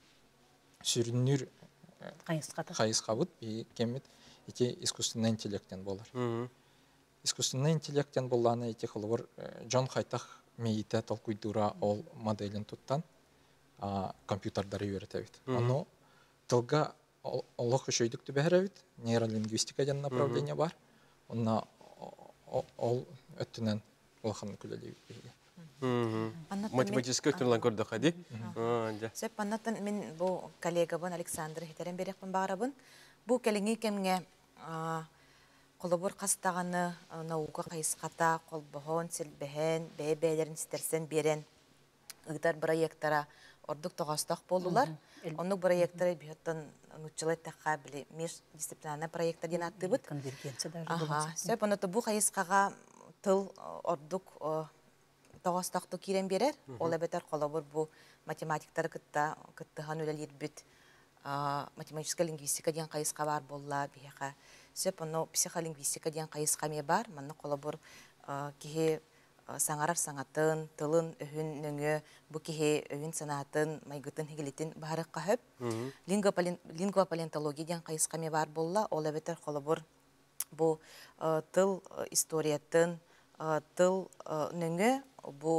сүрінір қайысқа бұд, кемет ете искусственный интеллекттен болар. Искусственный интеллекттен боланы ете қылывыр жон хайтах мейті толкуйдура ол моделін туттан компьютердары үйретебит. Оно тылга олох үшөйдүктү бәһәрәбит, нейролингвистика деген направление бар. Онна ол өттүнен олоханы күлелей. Математический өттүнен көрдүк хади. Сеп аннаттан мен бу коллегабын Александр Хитерен берекпин багарабын. Бу келеңи кемге колобор кастаганы наука кайыската колбохон силбехен, бебелерин стерсен берен ыгдар проекттара ордук тоғастақ болулар. Онық проекттары бүйеттен нұтчылай таққа білі междисциплинарный проекттар ден атты бұд. Конвергенция даже. Ага. Сөп, оныты бұл қайысқаға тыл ордук тоғастақты керен берер. Ол әбетер қолабыр бұл математиктар күттіған өлелер бүт. Математическая лингвистика ден қайысқа бар болла бейеға. Сөп, оны психолингвистика ден қайысқа ме бар. Манны қолабыр кеге саңарар саңатын, тылын өйін нөңі, бұ кеге өйін санатын, майгытын хегелетін бағарық қағып. Лингвопалентология ден қайысқаме бар болла, ол әбетер қолыбыр бұ тыл историятын, тыл нөңі, бұ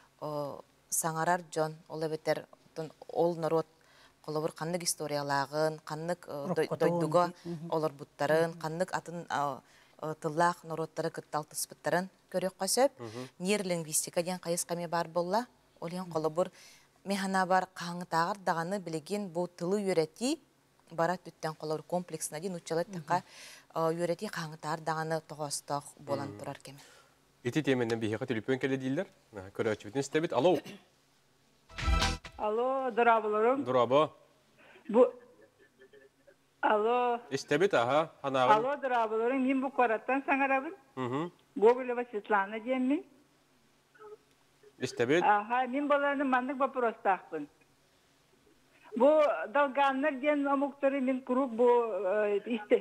саңарар жон, ол әбетер ол народ қолыбыр қаннық историялағын, қаннық дойдуға олар бұттарын, қаннық атын тыллах народтары кытталтыспыттарын көрек қасып, нейролингвистика ден қайысқаме бар болла, олен қолыбыр механа бар қаңы тағыр дағаны білеген бұл тылы үйреті барат үттен қолыбыр комплексына ден ұтчалы таққа үйреті қаңы тағыр дағаны тоғастық болан тұрар кеме. Еті теменнен бейхеға телефон келе дейілдер. Көрі өчібітін істебет. Алло. Алло, дұрабылырым. Дұрабы. Алло. İstebit aha, hanağın. Алло, дұрабылырым. Мен бұл қораттан саңарабын. Гоголева Светлана деймін мен. İstebit. Аха, мен баларының мандық вопростақпын. Бұл далғанлар ден омуқтары мен круг бұл істе.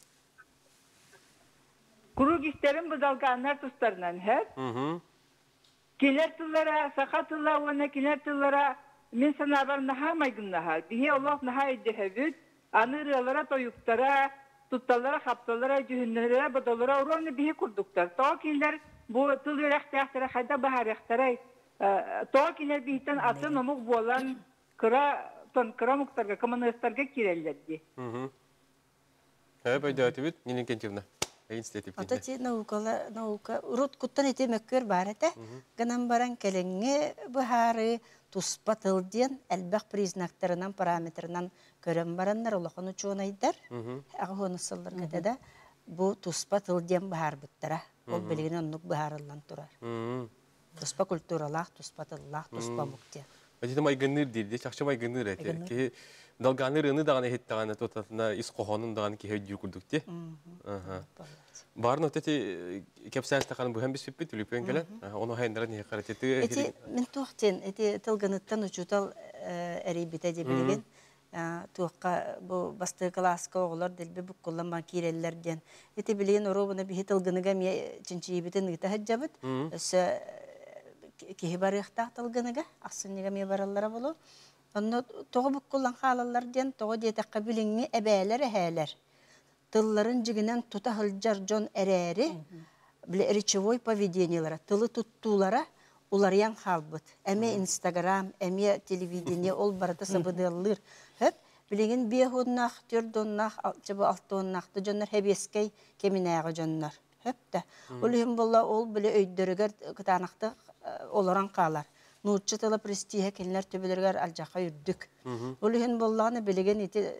Круг істерім бұл далғанлар тұстарынан, хәр? Келер тұллара, сақа тұлла оны келер тұллара мен санабар наха майгын наха. Бихе Аллах наха едді хәбіт. Анырылара, тойуктара, тутталара, хапталара, жүхінлера, бадалара, уровны бихи курдуктар. Тоға келер бұл тыл өрәқтіяқтара, қайда бағар яқтарай. Тоға келер бихтен атын омуқ болан кыра мұқтарға, коммунистарға керелдерді. Әп, әйді әтібіт, Нелін Кентьевна. Ата те наукала, наука, урут куттан ете мөккөр бар әті. Гынан баран келіңе бұхары туспа тылден әлбәқ признактарынан, параметрынан көрім бараннар, олақын ұчуын айдар. Ағы оны сылдар кәдеді. Бұ туспа тылден бұхар бұттара. Ол білігінен ұнық бұхарылан тұрар. Туспа культуралақ, туспа тыллақ, туспа мұқтен. Әдеті майгыныр дейді, шақшы майгыныр әті. Далганыр ыны дағаны хеттағаны тотатына ис қоғанын дағаны ке хөйдір күрдікте. Барын өтеті кепсәс тақаны бұхам бес сөппет үліпен келен. Оны хайындарын не қаратеті. Эти мен туқтен, эти тылғыныттан ұчутал әрейбеті де білген. Туаққа бұл басты классқа оғылар дәлбе бұл қолланма керелерден. Эти білген оробына бейі тылғыныға ме чинчиебетін ұйта хаджабыд. Өсі киһи барыахтаах талгыныга, ахсынныга ме бараллара болу. Онно тоғы бүккулан халалар ден, тоғы диетаққа билиңи әбәлер әхәлер. Тылларын жигинен тута хылжар жон әрәри, биле речевой поведениялара, тылы туттулара, уларян халбыт. Әме Инстаграм, әме телевидение, ол барата сабыдылыр. Хөп, билеген биехуднах, түрдоннах, жабы алтоннахты жоннар, хәбескей кеминәғы жоннар. Хөп та. Олыхым болла ол биле өйдөрігер кытанақты оларан қалар. Нуутчы тылы престиhe келінер төбелергер алжаққа үрдік. Олыхым болланы билеген еті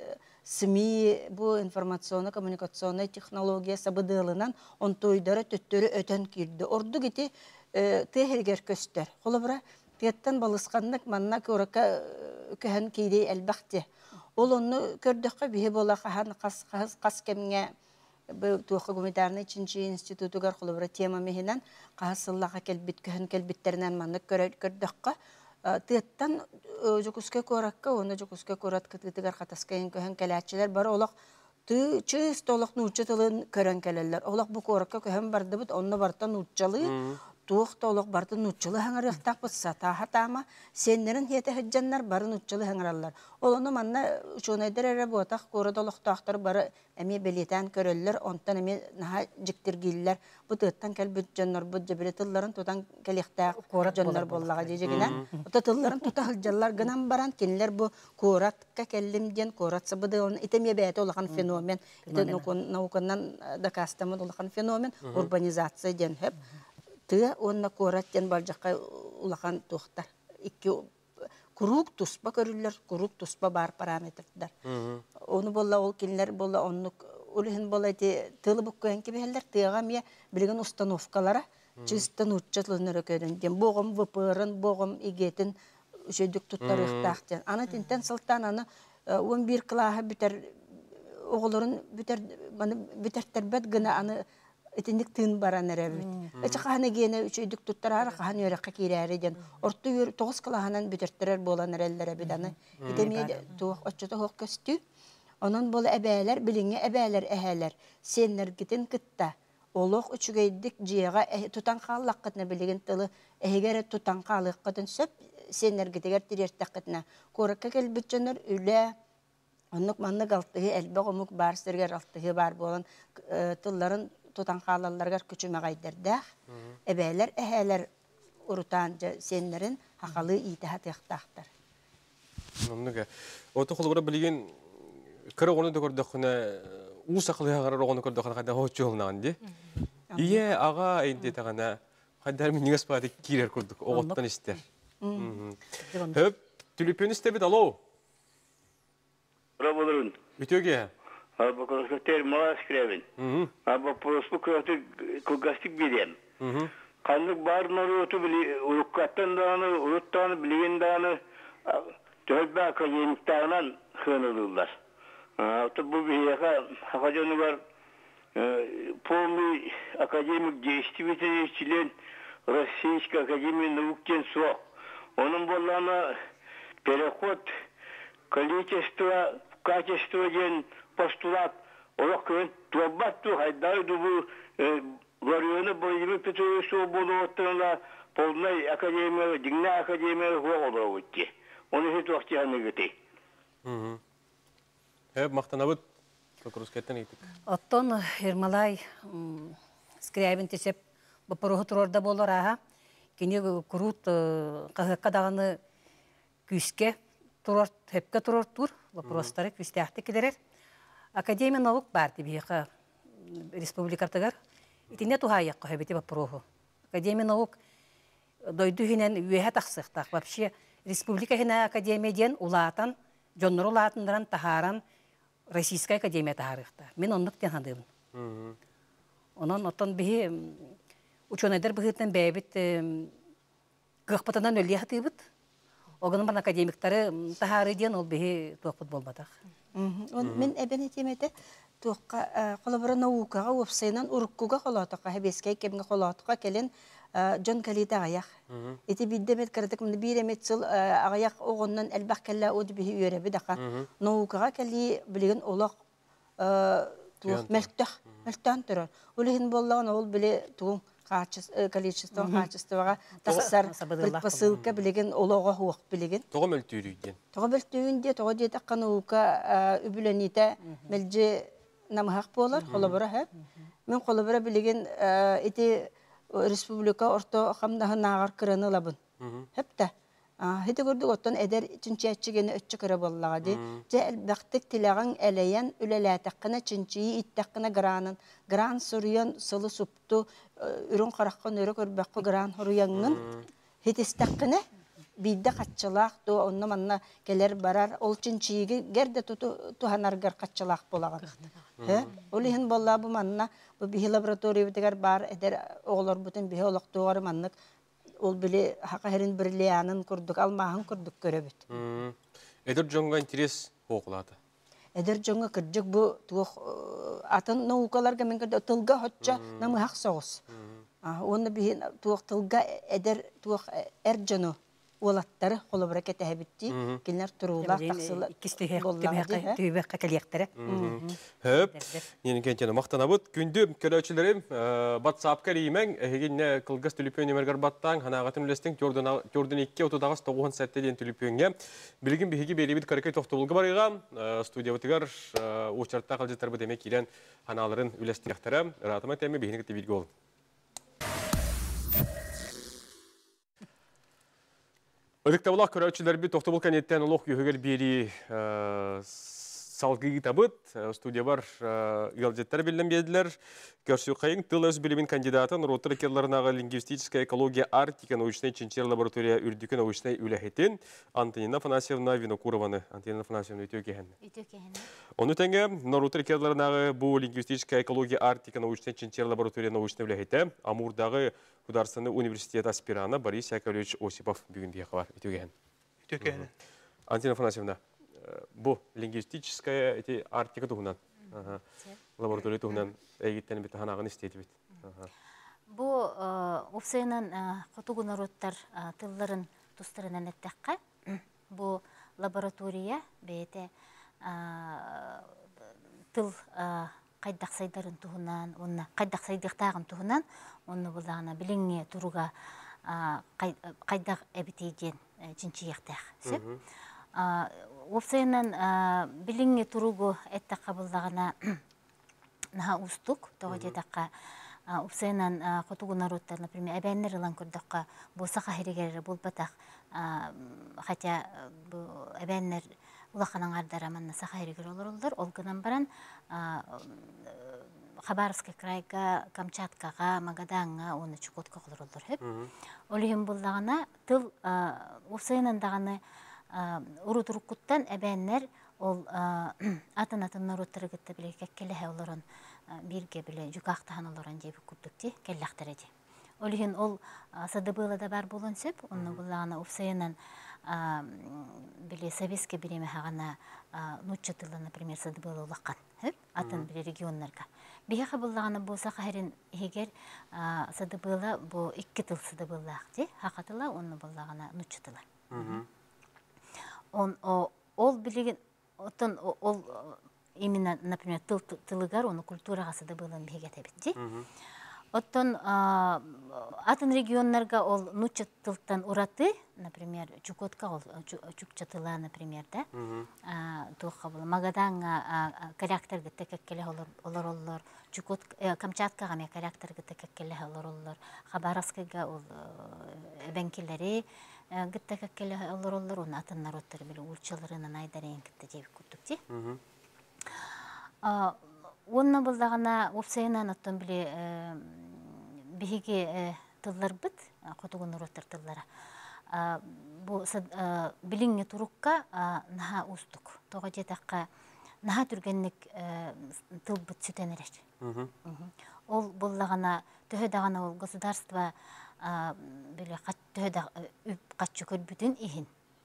СМИ, бу информационный, коммуникационный технология сабыдылынан он тойдары төттөрі өтен кирді. Орду гети тегергер көстер. Холобра теттен балысқанлык манна көрөккө көһөн кейдей әлбәхте. Ол онны көрдөккө бие бола хахан кас кас кемге бу туакы гуманитарный чинчи институтугар холобра тема мехинен касыллага келбит көһөн келбиттеринен манна көрдөккө теттен жокускө көрөккө оны жокускө көрөт кытыгар катаскайын көһөн келәчилер бар олак ты чыс толок нучы тылын көрөн келелер. Олак бу көрөккө көһөн барды бут онны бартан нучалы туох толок барды нучылы хаңарыктак бутса таха тама сеннерин хете хыджаннар бары нучылы хаңараллар. Олону манна учунайдер работах көрө толоктактар бары эми белетен көрөллөр онтан эми наха жиктиргиллер бу тыттан келбит жоннор бу жебелетилларын тутан келектак жоннор боллага дежегинен тытылларын тута хыджаллар гынан баран кинлер бу коратка келлим ден коратса быды он итеме бете олган феномен науканан дакастамын олган феномен урбанизация ден хеп тыа онна кораттен балжакка улахан тухтар. Икки курук туспа көрүллөр, курук туспа бар параметрдар. Оны болла ол кинлер болла онну улыхын болла те тылы буккан кебелер тыга ме билген установкалара чистан уччатлыныры көрөн. Дем богом впрын, богом игетин жөдүк туттарыктактан. Аны тинтен сылтан аны он бир класса битер оголорун битер маны битертербет гына аны этиндик тын баран эребит. Эчканы гене үчөйдүк туттарар каны өрөккө кирәриден. Орты тогуз кылаганан бүтертерер болан эреллере биданы. Итеме туак оччото хок көстү. Онон бол эбәләр билиңе эбәләр әһәләр. Сеннер гитен кытта. Олок үчүгәйдик жыяга тутан халлаккытны билеген тылы эһегере тутан халыккытын сөп сеннер гитегер тирертәккытна. Коракка келбит жонор үлә оннук манны галтыгы элбе гомук бар сергер алтыгы бар болан тылларын тутан халалларга күчүмө гайдердах эбелер эхелер урутан сеннерин хакалы итахат яктактар. Номнуга ото холбора билген кырыгону да көрдөкүнө усакылыга рогону көрдөкүнө кайда очолнан ди. Ие ага энди тагана кайдар мен нигес бады кирер көрдүк оготтон истер. Хөп түлүпөнүстө бит алоо. Работорун. Бүтөге Або констатер мас кревен. Або просто көтү когастик бидем. Канлык бар нороту били уруккаттан даны, уруттаны билген даны төлбө академиктарынан хөнөлүлөр. Аты бу бияга хажаны бар полный академик действительный член Российской академии наук СО. Onun боллана переход количество качество ден постулат олоккөн туабатту хайдай дубу горюны боюбу петуусу болуоттана полный академия дигна академия хоолоотти оны хет вактыаны гыты. Мм. Эп мактанабыт Сокрускеттен итик. Оттон Ермалай скрябин тесеп бапору турорда болор аха. Кини курут кахакка даганы күске турор хепке турор тур вопростары күстәхте кидерер. Академия наук бар тибиха республикатыгар. Итине тухайя кахабете вопросу. Академия наук дойду хинен үеһе тахсыктак. Вообще республика хина академия ден улатан, жоннор улатындан тахаран Российская академия тахарыкта. Мен оннук тен хандым. Онон оттон бихи ученыйдар бихитен бәйбит гыхпатынан өлия хатыбыт. Огын бар академиктары тахары ден ол бихи туакпыт болбатак. Мен эбен этемете туакка колобора наукага опсайнан уруккуга холотока хебескей кемге холотока келен Джон Калита аяк. Эти биддемет картак мен биремет сыл аяк огоннан элбак келла од бихи үйрөбү дака. Наукага келли билген олак туак мелтах мелтан турар. Улехин боллаган ол биле тугун количество качествоға тақсар предпосылка білеген олоға хуақ білеген. Тоғы мөлтүйрүйден. Тоғы мөлтүйінде, тоғы дейті қануыка үбіленіті мәлже намығақ болар, қолабыра хәп. Мен қолабыра білеген еті республика орто қамдағын ағар кіраны лабын. Хәпті. Хеті көрдік оттан әдер чинчиятчигені өтчі көрі боллаға де. Же әлбәқтік тіліған әлейен үлеләтіққіна чинчиyi иттіққіна гранын. Гран сұрыян сылы сұпту үрін қараққан өрі көрбәққі гран хұрыянның. Хетістіққіна бейді қатчылақ, онны манна келер барар. Ол чинчиyiгі герді туханаргар қатчылақ болаған. Ол ехін болла бұл манна бі лаборатория бітігер бар әдер оғылар бұтын бі олықтуғары маннық. Ол біле хақахерин бірлеянын күрдік, алмағын күрдік көребет. Эдер жоңға интерес оғылады? Эдер жоңға кірджік бұл туық атын наукаларға мен көрді тылға хотча намы хақ соғыз. Оны бейін туық тылға эдер туық әр жону олаттары қолыбыра кәті әбітті, келінер тұрулақ тақсылы боллағы. Түйбәққа кәлияқтары. Хөп, нені кәнтені мақтана бұд. Күнді көләучілерім батсап кәреймен, әйгенне қылғыз түліпен емергер баттан, ханағатын үлестің көрдің екке отудағыз тоғуын сәттеден түліпенге. Білген бейгі бейлебет қарекай тоқтылығы барыға, студия бұтығар ұшчартта қалжеттар бұд емек ерен ханаларын үлестің ақтары. Ратыма тәмі бейінгі тебелгі олын. Өдіктабылақ көрәтшілер бі тоқтабыл кәнеттен ұлық үйігер бері салғығы табыт. Студия бар ғалжеттер білден беділер. Көрсі қайын тыл өз білімін кандидатын Ротыр керларынаға лингвистическая экология Арктика научной чинчер лаборатория үрдікі научной үләхетін Антонина Афанасьевна Винокурованы. Антонина Афанасьевна өте өкеген. Оны тәңге Ротыр керларынаға бұл лингвистическая экология Арктика научной чинчер лаборатория научной үләхеті Амурдағы Государственный университет аспирана Борис Яковлевич Осипов бүгін бияқы бар. Өте өкеген. Антонина Афанасьевна, бұл лингвистическая Арктика тұғынан, лаборатория тұғынан әйгеттен біті ханағын істейді біт. Бұл ұпсайынан қотуғы народтар тылларын тұстырынан әттәққа. Бұл лаборатория бәйті тыл қайдақсайдарын тұғынан, қайдақсайдықтағын тұғынан, оны бұлағына біліңе тұруға қайдақ әбітейден жинчи яқтақ. Опсайынан біліңе тұруғы әттаққа бұлағына наға ұстық, тоға жетаққа опсайынан қотуғы народтар, например, әбәннер ұлан көрдіққа болсақа херегері бол батақ, хотя әбәннер улақанан ардараманна саха херегер олар олар, олғынан баран Хабаровский крайга, Камчаткаға, Магаданға, оны Чукотқа қолыр олар хеп. Олығын болдағына тыл опсайынан дағаны Уру туруккуттан әбәннер ол атын-атын народтары гітті біле кәккелі оларын бірге біле жүкақтағын оларын жебі күрдікті кәлләқтір әде. Олығын ол сады бұлада бар болын сөп, оны бұлағына ұпсайынан біле Советский біреме хағана нұтчы тылы, например, сады бұлы олаққан, атын біле регионларға. Бейхі бұлағына болса қайрын егер сады бұлы бұл екі тыл сады бұлы ақты, хақатыла, оны бұлағына нұтчы тылы. Ол білеген, ол именно, например, тылығар, оны культураға сады бұлын бейгет әбітті. Оттон атын регионларға ол нұтчы тылттан ұраты, например, Чукотка, ол Чукча тыла, например, да, туққа бұл. Магаданға корректорғы тәкәккелі олар олар, Камчаткаға ме корректорғы тәкәккелі олар олар, Хабаровскайға ол бәнкелері гітті кәккелі олар олар, оны атын народтары білі ұлчыларынан айдарайын кітті дейбі күттікте. Онна бұлдағына опсайынан оттан біле бігеге тыллар бұд, қотығын ұроттар тыллара. Біліңе тұрыққа наға ұстық. Тоға жетаққа наға түргенлік тыл бұд сүтен әрер. Ол бұлдағына төхедағына ол государство қатшы көрбүтін ихин.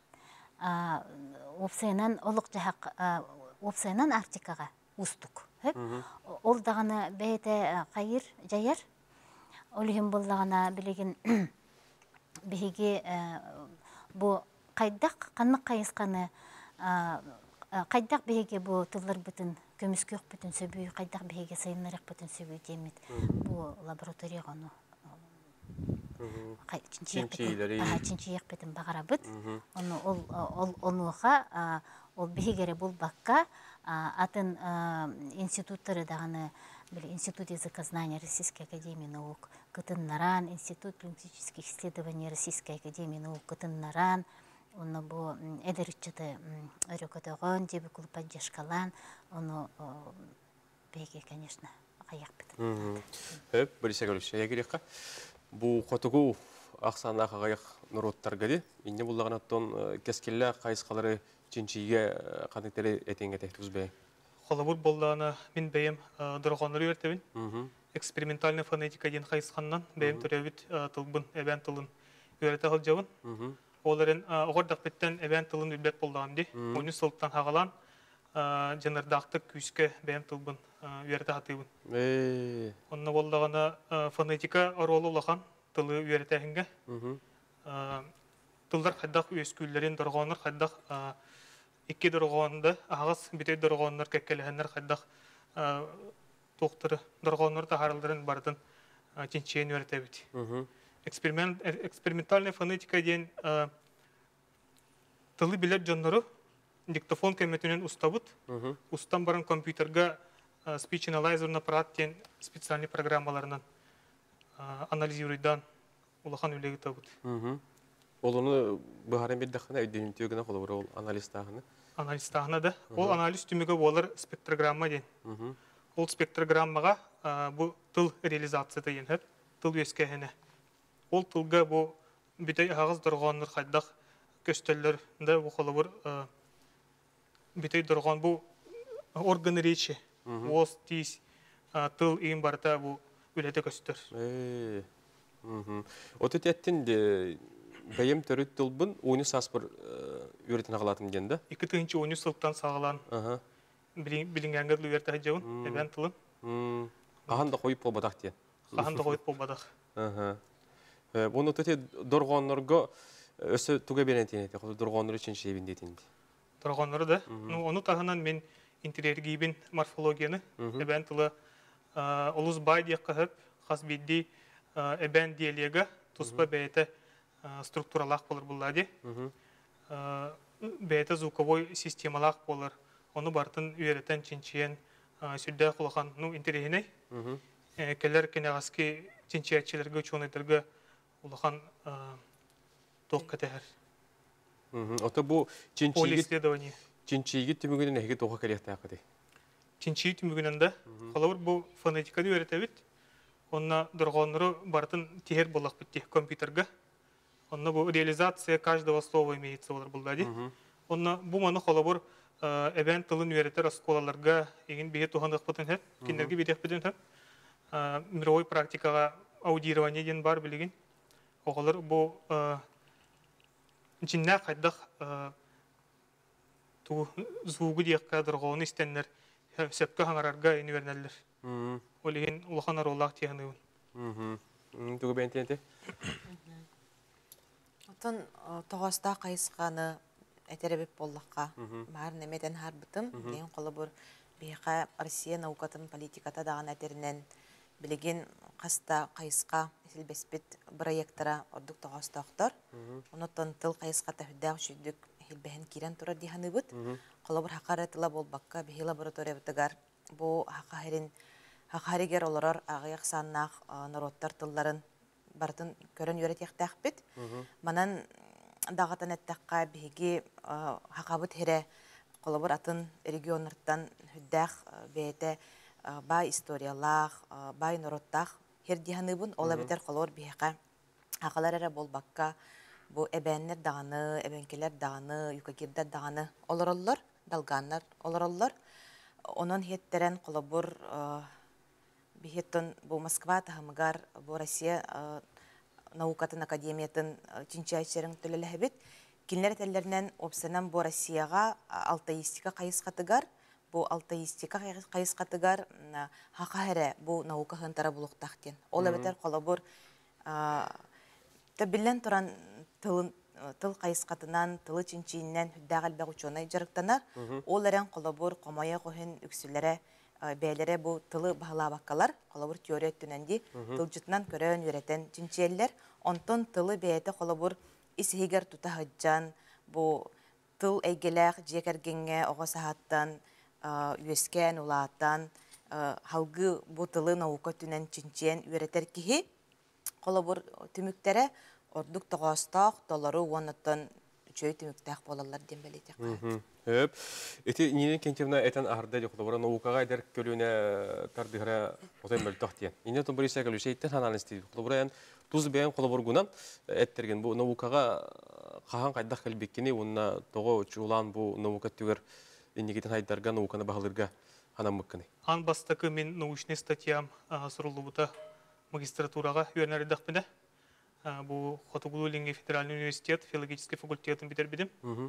Опсайынан олық жағақ опсайынан Арктикаға ұстық. Ол дағаны бәйті қайыр, жайыр. Олығын болдағына білеген бейге бұл қайдақ, қанық қайысқаны қайдақ бейге бұл тыллар бұтын, көміскі өқ бұтын сөбүй, қайдақ бейге сайынларық бұтын сөбүй демет. Бұл лаборатория ғаны чинчиек бетин багарабыт. Оны ол ол онуха ол бигере бул бакка атын институттары даганы бил Институт языкознания Российской академии наук, Кытыннаран, Институт лингвистических исследований Российской академии наук, Кытыннаран, оны бу эдерчеты өрөкөтөгөн жеби кул поддержкалан, оны беге, конечно, аяк битин. Хөп, Борис Яковлевич, ягерекка бу котугу аксана кагаяк нуруттарга инне буллаган оттон кескелле кайыскалары чинчиге кадеттери этеңге тектүзбей. Холобур болланы мен бәйім дұрғаныр өртебін. Экспериментальный фонетика ден қайысқаннан бәйім түрәбіт тылбын, әбән тылын өрті қыл жауын. Оларын оғырдақ беттен әбән тылын үлбәт болдаған де. Оны сылттан хағалан жанырдақты күске бәйім тылбын өрті қатыбын. Онына болдағаны фонетика оролы олақан тылы өрті әхінге. Тылдар қайдақ өскүлерін дұрғаныр қайдақ Икки дұрғанды, ағыз бітей дұрғанлар кәккеліғенлер қайдақ тоқтыры дұрғанлар тағарылдырын бардың тенчейін өрті бет. Экспериментальный фонетика ден тылы білер жонлары диктофон кәметінен ұстабыт. Ұстан барын компьютерға speech analyzer аппарат ден специальный программаларынан анализируйдан улахан үлегі табыт. Олуну бахарен биддахана өйдөнүн төгүнө колобур ол анализ тагыны. Анализ тагына да. Ол анализ түмүгө болар спектрограмма ден. Ол спектрограммага бу тыл реализация деген хеп, тыл өскөһөнө. Ол тылга бу битей агыз дурганнар кайдак көстөллөрдө бу колобур битей дурган бу органы речи. Оз тиз тыл ин барта бу үлете көстөр. Э. Мм. Отететтин бәйім төрөт тылбын, ойны саспыр үйретін ағалатын денді? Екі түйінші ойны сылттан сағалан білінгенгі үйерті әжеуін, әбән тылын. Қағанда қойып бол бадақ ден? Қағанда қойып бол бадақ. Бұны төте дұрғанларға өсі түге берен тенеті, дұрғанлар үшін шейбін детенді? Дұрғанлары да. Оны тағынан мен интерьер гейбін морфологияны, әбән тылы олыз бай дейік қағып, қас бейді әбән диелегі, тұспа бәйті структуралақ болыр бұлладе. Бәйті звуковой системалақ болыр. Оны бартын үйереттен чинчиен сүрді құлақан интерегіней. Кәлер кенеғаске чинчиятчелерге ученыйдырға ұлақан тоқ кәтәғір. Ота бұл чинчиге түмігінен әйге тоға кәлеқті ақыды? Чинчиге түмігінен қолауыр бұл фонетикады үйеретті бит. Онна дұрғаныры бартын тегер болақ бітті компьютерға. Онна бу реализация каждого слова имеется олар булдади. Онна бу маны холобур эбен тылын үйрәтер школаларга еген бие тухандык бутын хеп, киндерге бедек бутын хеп. Мировой практикага аудирование ден бар билеген. Оголар бу жинна кайдак ту звугу диякка дыргоны истеннер сепке хаңарарга инвернеллер. Олеген улаханар оллах тияныбын. Мм. Тугу бентенте. Отын тоғаста қайысқаны әтеребеп боллаққа мағар немеден харбытым. Дейін қолы бұр бейқа Россия наукатын политиката даған әтерінен білеген қаста қайысқа әсілбеспет проекттара ордық тоғаста оқтар. Онытын тыл қайысқа тәхүдәқ шүйдік хелбәхін керен тұрар дейханы бұд. Қолы бұр хақары тыла болбаққа бейі лаборатория бұтығар. Бұл хақаригер оларар ағаяқ саннақ народтар тылларын бартын көрін үйрет яқтақ бет. Манан дағатын әттаққа бейге хақабыт хере қолабыр атын регионырттан хүддәқ бейті бай историялақ, бай нороттақ хер дияны бұн. Ола бетер қолабыр бейқа хақалар әрі болбаққа бұл әбәннер дағаны, әбәнкелер дағаны, юкакирдер дағаны олар-олар, далғанлар олар-олар. Онын хеттерен қолабыр бихеттон бу Москва тахымыгар бу Россия наукатын академиятын чинчайчерин төлеләһебит. Кинлер телләрнән опсанам бу Россияга алтаистика кайыскатыгар, бу алтаистика кайыскатыгар хакаһәре бу наука хантара булуктактен. Ол әбетер колобур табиллән туран тыл тыл кайыскатынан, тылы чинчиннән хүддәгәл бә учонай жарыктанар. Ол әрән колобур комая коһен үксүләре бәйләре бу тылы бағалабаққалар, қолабыр теория түнәнді, тылжытынан көрән үйретен чинчиеллер, Онтон тылы бәйті қолабыр исігер тута хыджан, бу тыл әйгеләк жекергенге оға сағаттан, үйескен улааттан, халгы бу тылы наука түнен чинчен үйретер кихи, қолабыр түміктері ордук тоғастақ, долары уанаттан үчөй түміктәк болалар дембелетек. Хөп. Эти нинен кентемна этен ахырда жок добра наукага айдар көлүнө тардыгыра отен мөлтөх тиен. Ине то бир секел шейттен аналисти. Добра туз бен колобургунан эттерген бу наукага кахан кайдак келбеккени унна того чулан бу наука түгөр иннигитен айдарга науканы багылырга ханамыккыны. Ан бастакы мен научный статьям сурулубута магистратурага үйренердик биде. Бу Хотугулулинги федеральный университет, филологический факультетын битербидим.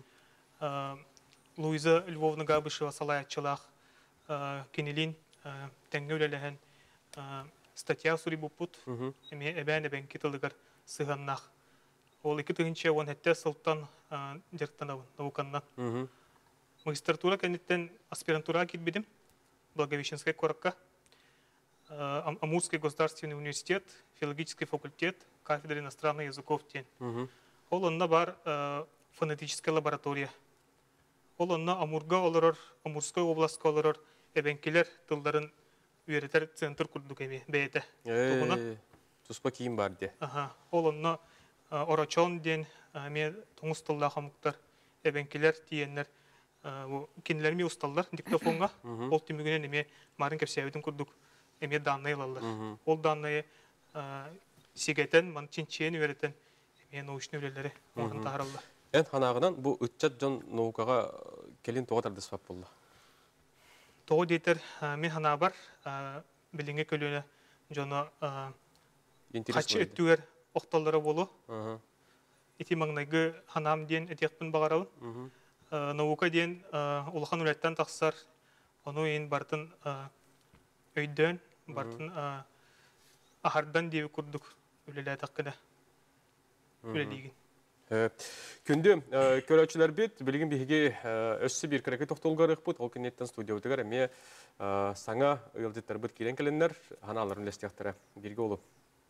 Луиза Львовна Габышева салаятчылах кенелин тәңге үлеләһен статья сури бупут эме эбән эбән китылыгар сыганнах. Ол ике тыгынча он хәтта сылтан директанабын науканнан. Магистратура кәнеттен аспирантура китбидим. Благовещенская коракка. Амурский государственный университет, филологический факультет, кафедра иностранных языков тен. Ол онна бар фонетическая лаборатория. Ол онна Амурга олорор, Амурской областка олорор, эбенкелер тылдарын үйретер центр курдук эми бейте. Туспа кийим бар де. Ол онна орачон ден, мен тоңыз тылда хамуктар, эбенкелер тиеннер, кенелерми усталдар диктофонга, ол тимүгінен эме марын кепсәйбетін курдук эме данные алалар. Ол данные сигетен, манчинчен үйретен, эме научный үлелері оған тағаралар. Эн ханағынан бұл үтчат жон наукаға келин тоға тарды сфап болды? Тоғы дейтер, мен хана бар, біліңе көліне жоны қачы өттігер оқталары болу. Еті маңнайғы ханам ден әтекпін бағарауын. Наука ден ұлыған үлеттен тақсар, оны ең бартын өйден, бартын ахардан деві күрдік үлелі таққыда. Үлелейгін. Күнді көрәтшілер бет, білген бейге өссі бір кірәкі тоқтолғарық бұд, ол кенеттен студия өтігер, әме саңа ұйылдеттер бұд келен кәленлер, ханаларын ләстияқтары берге олу.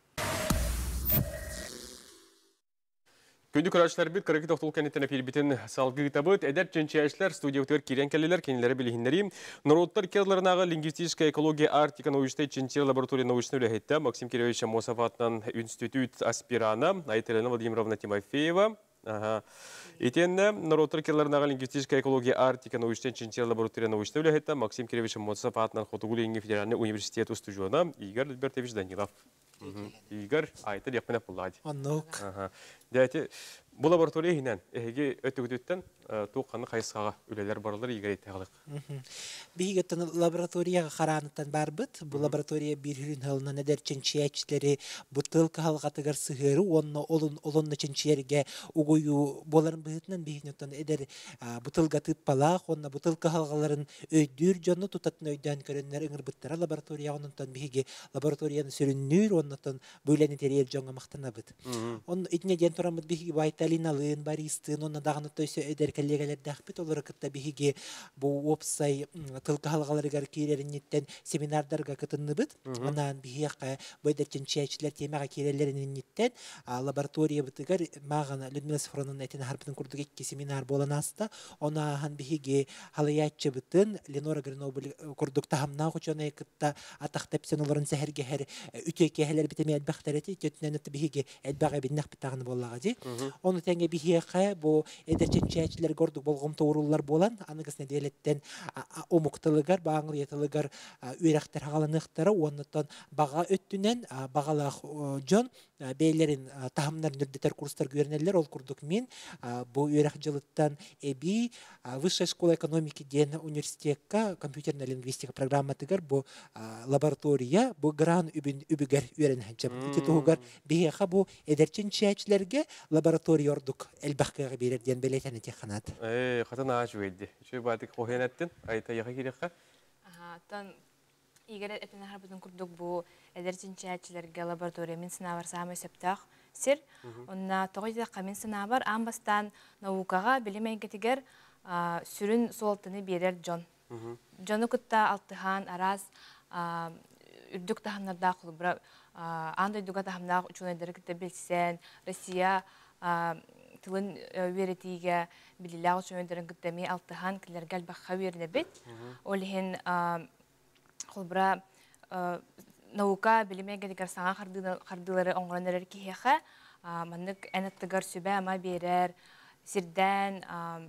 Күнді көрәтшілер бет, кірәкі тоқтол кенеттен әпелбетін салғы ғытабыд, әдәр чөнчәйшілер студия өтігер келен кәлелер, кенелері білігіндері. Народтар керларынағы лингвистическая экология Арктика научной ченчер лаборатория научной үләхетті Максим Кирилловича Мосафатынан институт аспирана Айтелена Владимировна Тимофеева. Итенне народтар керларынағы лингвистическая экология Арктика научной ченчер лаборатория научной үләхетті Максим Кирилловича Мосафатынан Хотугулинги федеральный университет устужуына Игорь Альбертович Данилов. Игорь айтыр яқпына пұллады. Аннук. Дәйті, бұл лаборатория хинен, әйге өттігідеттен туққаны қайысқаға үлелер барылыр Игорь айтығылық. Бейгеттен лабораторияға қаранықтан бар бұд. Бұл лаборатория бір хүрін ғылына нәдер ченчиячілері бұтылқы халғатығар сығыры, онына олынны ченчиерге ұғойу боларын бұғытынан бейгеттен әдер бұтылға тұтпалақ, онына бұтылқы халғаларын өйдір жоны тұтатын өйден көрінлер үңір бұттара лаборатория онынтан бейге лабораторияны сүріннүр, онынтан бөйләні терер жоңа мақтана бұд. Он итіне ден тұрамыд бейге байталиналын, баристын, онына дағыны төсі өдер коллегалар дәқпет олары кітті бейге бұл опсай тылқы халғаларығар кейлерінеттен семинардарға кітінні бұд. Онан бейге бөйдер ченчиячілер темаға кейлерінеттен лаборатория бұтығар маған Людмила Сафронын әтін харпытын күрдік екке семинар болан асты. Онаған бейге халаятчы бұтын Ленора Гренобыль күрдік тағымна құчаны кітті атақтапсен оларын сәхерге әр үтеке әлер бітеме әлбәқтар әті көтінен өтті бейге әлбәға бедінақ бітағыны болаға де. Оны тәңге бейге бұл әдер ченчиячілер көрдік болғым тоғырулар болан, анығысына делеттен омуқтылығар, бағыңыр етілігар үйрақтар ғаланықтары, онытын баға өттінен бағалақ жон бейлерін тағымдар нүрдетер курстар көрінелер, ол күрдік мен бұл үйрақ жылыттан әбей Высшая школа экономики ден университетка компьютерная лингвистика программатыгар бұл лаборатория бұл гран үбігер үйренәнчі. Ити тұғығар бейеға бұл әдерчен чәчілерге лаборатория ордық әлбәққаға берерден белетәні те қанат. Эй, қатын ағаш өйді. Үші бәдік қоғен әттін, айта еға керекқа? Аттан егер әтін әрбідің күрдік бұл әдерчен чәчілерге лаборатория мен сынавар сағамы септақ сер. Онна тоғыйда қамен сынавар амбастан наукаға білемей кетігер сүрін солтыны берер жон. Жоны күтті алтыған араз үрдік тағымнарда құлы бұра андай дуга тахамнақ учунайдары кітті білсен, Россия тылын веретиге біліліғ учунайдарын кіттіме алтыхан кілергәл баққа веріне бет. Олхен қолбыра наука білімеге дегер саңа қардылары оңғанырыр кейеқі, маннык әнеттігар сөбә ама берер, сирдән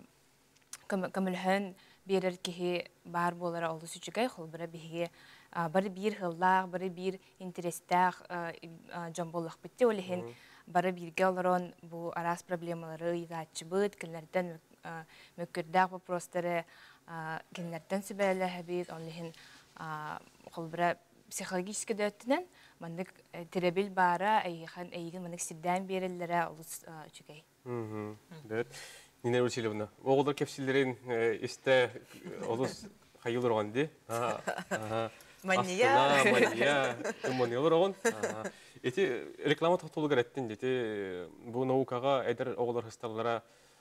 көмілхін берер кейі бар болары олды сүчігай, қолбыра бігі бары бир хыллақ, бары бир интерестәқ жон боллақ бітті. Олхен бары бирге оларын бұл арас проблемалары идатчы бұд, кілерден мөккірдәқ вопростары кілерден сөбәлі әбет, олхен қолбыра психологически дөттінен, мандык теребил бара, айхан айгын мандык сирдән берілері олыс үчігей. Нина Васильевна, оғылдар кепсілерін істі олыс қайылыр оған де? Мания. Астына, мания, күмманиялар оған. Эти реклама тоқтолы кәреттін, бұл наукаға әдір оғылдар хысталара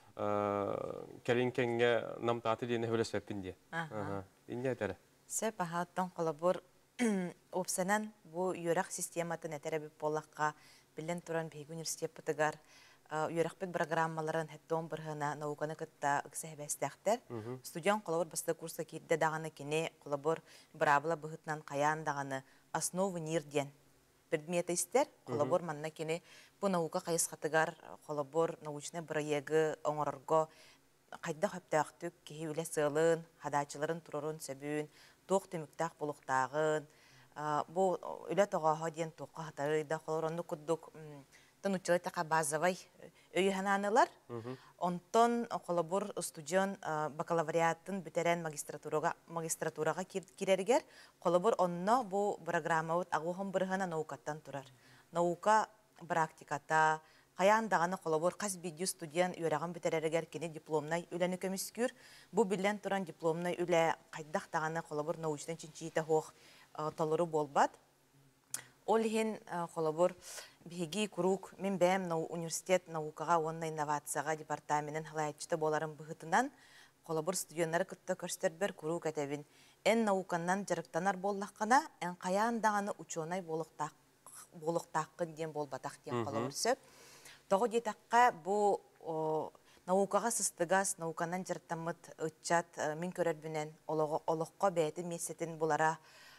кәрінкенге намтаты дейіне өлесәппін де. Инне әдірі? Сөп ағаттан қолабыр опсанан бұл үйерақ систематын әтәрәбіп болаққа білін тұран бейгі университет бұтығар үйерақпет программаларын әттон бірғына науканы күтті үксі әбәстәқтер. Студион қолабыр басты курса кейді дағаны кене қолабыр бірабыла бұғытнан қаян дағаны основы нирден предметі істер. Қолабыр манна кене бұл наука қайысқатығар қолабыр научны бірайегі оңырырға қайда хөптәқтік кейі өлі сылын, хадачыларын тұрырын сөбін, тоқ түміктақ болуқтағын, бұл өлі тоғаға ден тоққа хатары да қолыронды күддік тынучылай тақа базавай өйіхананылар. Онтон қолыбыр студион бакалавриатын бүтерен магистратураға керергер. Қолыбыр онно бұл программауыт ағуғын бірғана наукаттан тұрар. Наука практиката, қаяндағаны қолыбыр қаз бейдю студиян үйерағын бүтерергер кені дипломнай үләні көміскүр. Бұл білен тұран дипломнай үлә қайдақтағаны қолыбыр научтан чинчиіті хоқ толыры болбад. Ол хен қолыбыр беги курук мен бәм университет наукаға онна инновацияға департаментін халайчыты боларын бұғытынан қолыбыр студионлары күтті көрстербер курук әтәбін. Ән науканнан жарықтанар боллаққана, ән қаяндағаны учонай болықтаққын ден болбатақ ден қолыбыр сөп. Тоғы детаққа бұл наукаға сыстығас, науканнан жарықтамыт ұтчат мен көрербінен олыққа бәйті месетін бұлара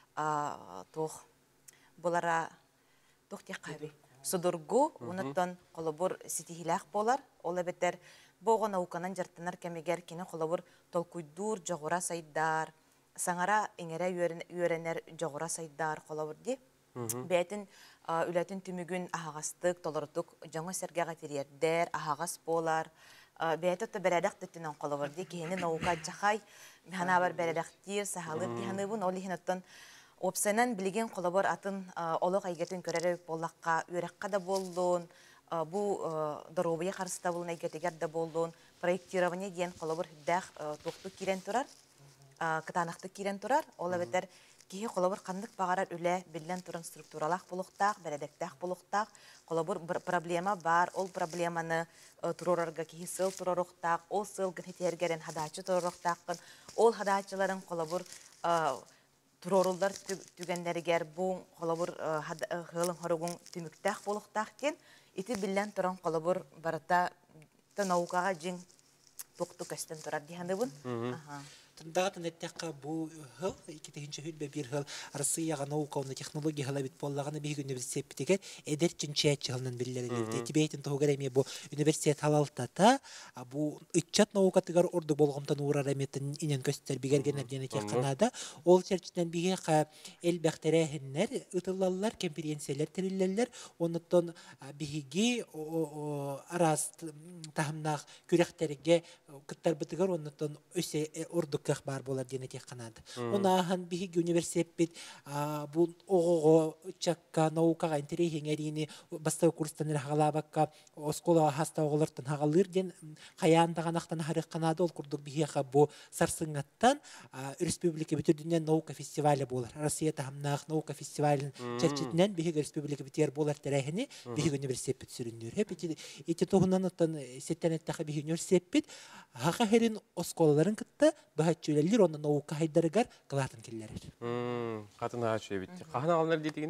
тоқ бұлара тоқ тек қаби. Судургу, ұныттан қолыбыр сетихилақ болар. Ол әбеттер бұғы науканан жартынар кәмегер кені қолыбыр толкуйдур жоғыра сайдар, саңара еңері үйеренер жоғыра сайдар қолыбыр де. Бәйтін үләтін түмігін ағастық, толырдық, жаңы сәргеға терердер, ағас болар. Бәйті өтті бәрәдәқ түттінен қолыбыр де. Кейіні наука жақай, механа бар бәрәдәқтер, сағалып, кейіні ол ехін өттін опсайнан білген қолабыр атын олық әйгетін көрері болаққа үйрекқа да болдың, бұл дұрубыя қарысыда болын әйгетегер да болдың, проектирование ден қолабыр хүддәқ тоқты керен тұрар, кытанақты керен тұрар, ол әбеттер кейі қолабыр қандық бағарар үлі білден тұрын структуралақ болуқтақ, бәрәдәктәқ болуқтақ, қолабыр проблема бар, ол проблеманы тұрорарға кейі сыл тұрорықтақ, ол сыл гінетергерін хадачы тұрорықтақын, ол хадачыларын қолабыр Турорулдар түгендергер бұл қолабыр ғылың хорығын түміктәқ болуқтақ кен, еті білден тұран қолабыр барыта наукаға жин тоқты көстен тұрар дейінді бұн. Тындағатын әттәққа бұл ғыл, екетігінші хүлбе бір ғыл Россияға науқауына технология ғыла бет болағаны бейгі университет бітігер әдір чүнчәтші ғылынан білілері келді. Тибейтін тұғығыр әме бұл университет халалтата, бұл үтчат наукатығар орды болғымтан ұғырар әметін инен көстер бігерген әбдені текқанада. Ол чәрчінен бігеға әлбәқтері әхінлер, ұтылалар, конференциялар тірілелер, оныттан бігеге арас тахымнақ күрәқтеріге күттар бітігер, оныттан өсе ордық бар болар дене тек қанады. Онахан биһиги университет бит бу ого чакка наукага интерехин эрини бастау курстан хагалабакка оскола хаста оголортан хагалыр ден каяндаган харык канады ол курдук биһига бу сарсыңаттан республика бүтүрдүнөн наука фестивале болар. Россия тамнах наука фестивалын чечитнен биһиги республика битер болар терехини биһиги университет бит сүрүнүр. Хеп ити тогунанаттан сеттенеттахы биһиги университет бит хака херин осколаларын кытта чүлелер оны наука хайдарыгар кылатын келлерер. Хм, хатын хачы бит. Кахана алнар дейтигини?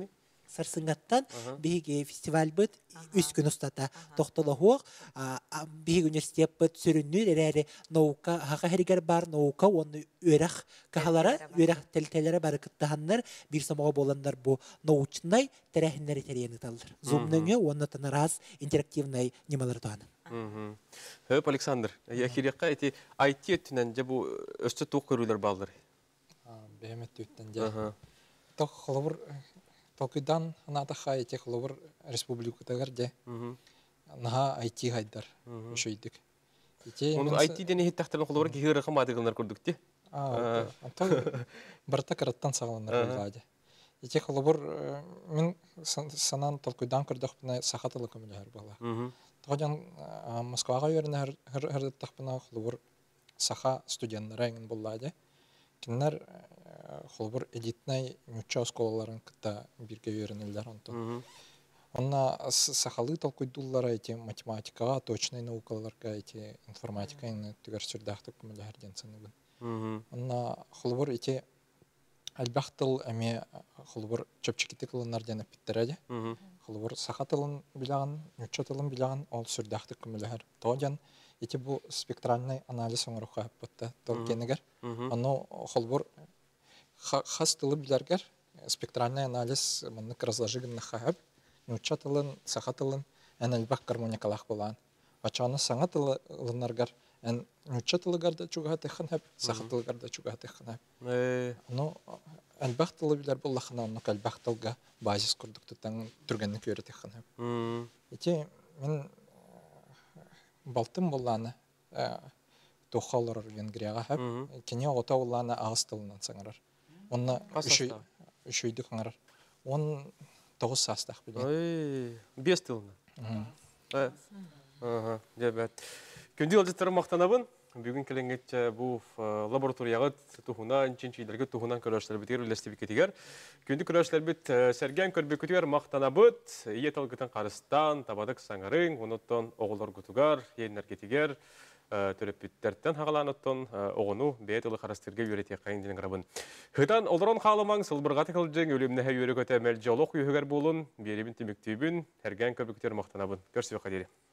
сарсыңаттан биһиги фестиваль быт үс күн устата тохтолохуок биһиги университет быт сүрүннүр эрээри наука хака херигер бар наука онны үрэх кахалара үрэх телтелере бар кыттаханнар бир самого боландар бу научный терехиннери терени талдар зумныңы онны танарас интерактивный немалар туаны. Хөп Александр, я хирекка эти ай ти өттүнөн же бу өстө тук көрүүлөр балдар. Бәмет өттен же. Тох холовур Токудан анатаха эти холовур республикатагар же. Наха ай ти хайдар шөйдүк. Onu ай ти дени хиттахтан холовур кихирэ хамадыгынар көрдүк те. А, антон барта караттан сагаланар булады. Эти холовур мен санан Токудан көрдүк бина сахатылык көмөлөр бала. Тоган Москвага йөрнәр хәрдәттәк бина холовур саха студентлары ингән булады. Кинләр холбур элитный нюча школаларын кытта бирге үйренелер онтон. Онна сахалы толкуйдуллар эти математикага, точный наукаларга эти информатиканы түгәр сүрдәхтек күмәләрдән саныгын. Онна холбур эти албахтыл әме холбур чөпчеките кылыннардан питтерәде. Холбур сахатылын билаган, нюча тылын билаган ол сүрдәхтек күмәләр. Тоҗан эти бу спектральный анализ оңруха бутта толкенегер. Аны холбур хас тылы билергер спектральный анализ мынык разложигын хаб нуча тылын саха тылын әнәлбак гармоникалах булан. Ачаны саңа тылыннаргар ән нуча тылыгарда чугаты ханап саха тылыгарда чугаты ханап. Ну әлбак тылы билер буллахына аны әлбак тылга базис курдук тутан түргәнне көрәте ханап. Эти мен балтым булланы тохалар Венгрияга хаб кине ота булланы агыс тылынан саңарар. Онна үшөйді қаңырар. Он тоғыз састақ білен. Ой, бес тылына. Дебет. Күнді олжеттері мақтанабын. Бүгін келенгет бұл лабораторияға тұхынан, ченчейлерге тұхынан көрәшілер бітер үлесті бекетігер. Күнді көрәшілер біт сәрген көрбе күтігер мақтанабыт. Ие талғытын қарыстан, табадық саңарың, оныттан оғылар күтігер, енлер кетігер. Төрөпүттөртөн хагаланыттон оғыну бейт ылы қарастырға үйрете қайын денің ғырабын. Хыдан олырон қалымаң сылбырғаты қылжың өлімнәхе үйрі көті мәл жолық үйігер болын, беребін теміктейбін, әрген көбі күтер мақтанабын. Көрсі өқадері.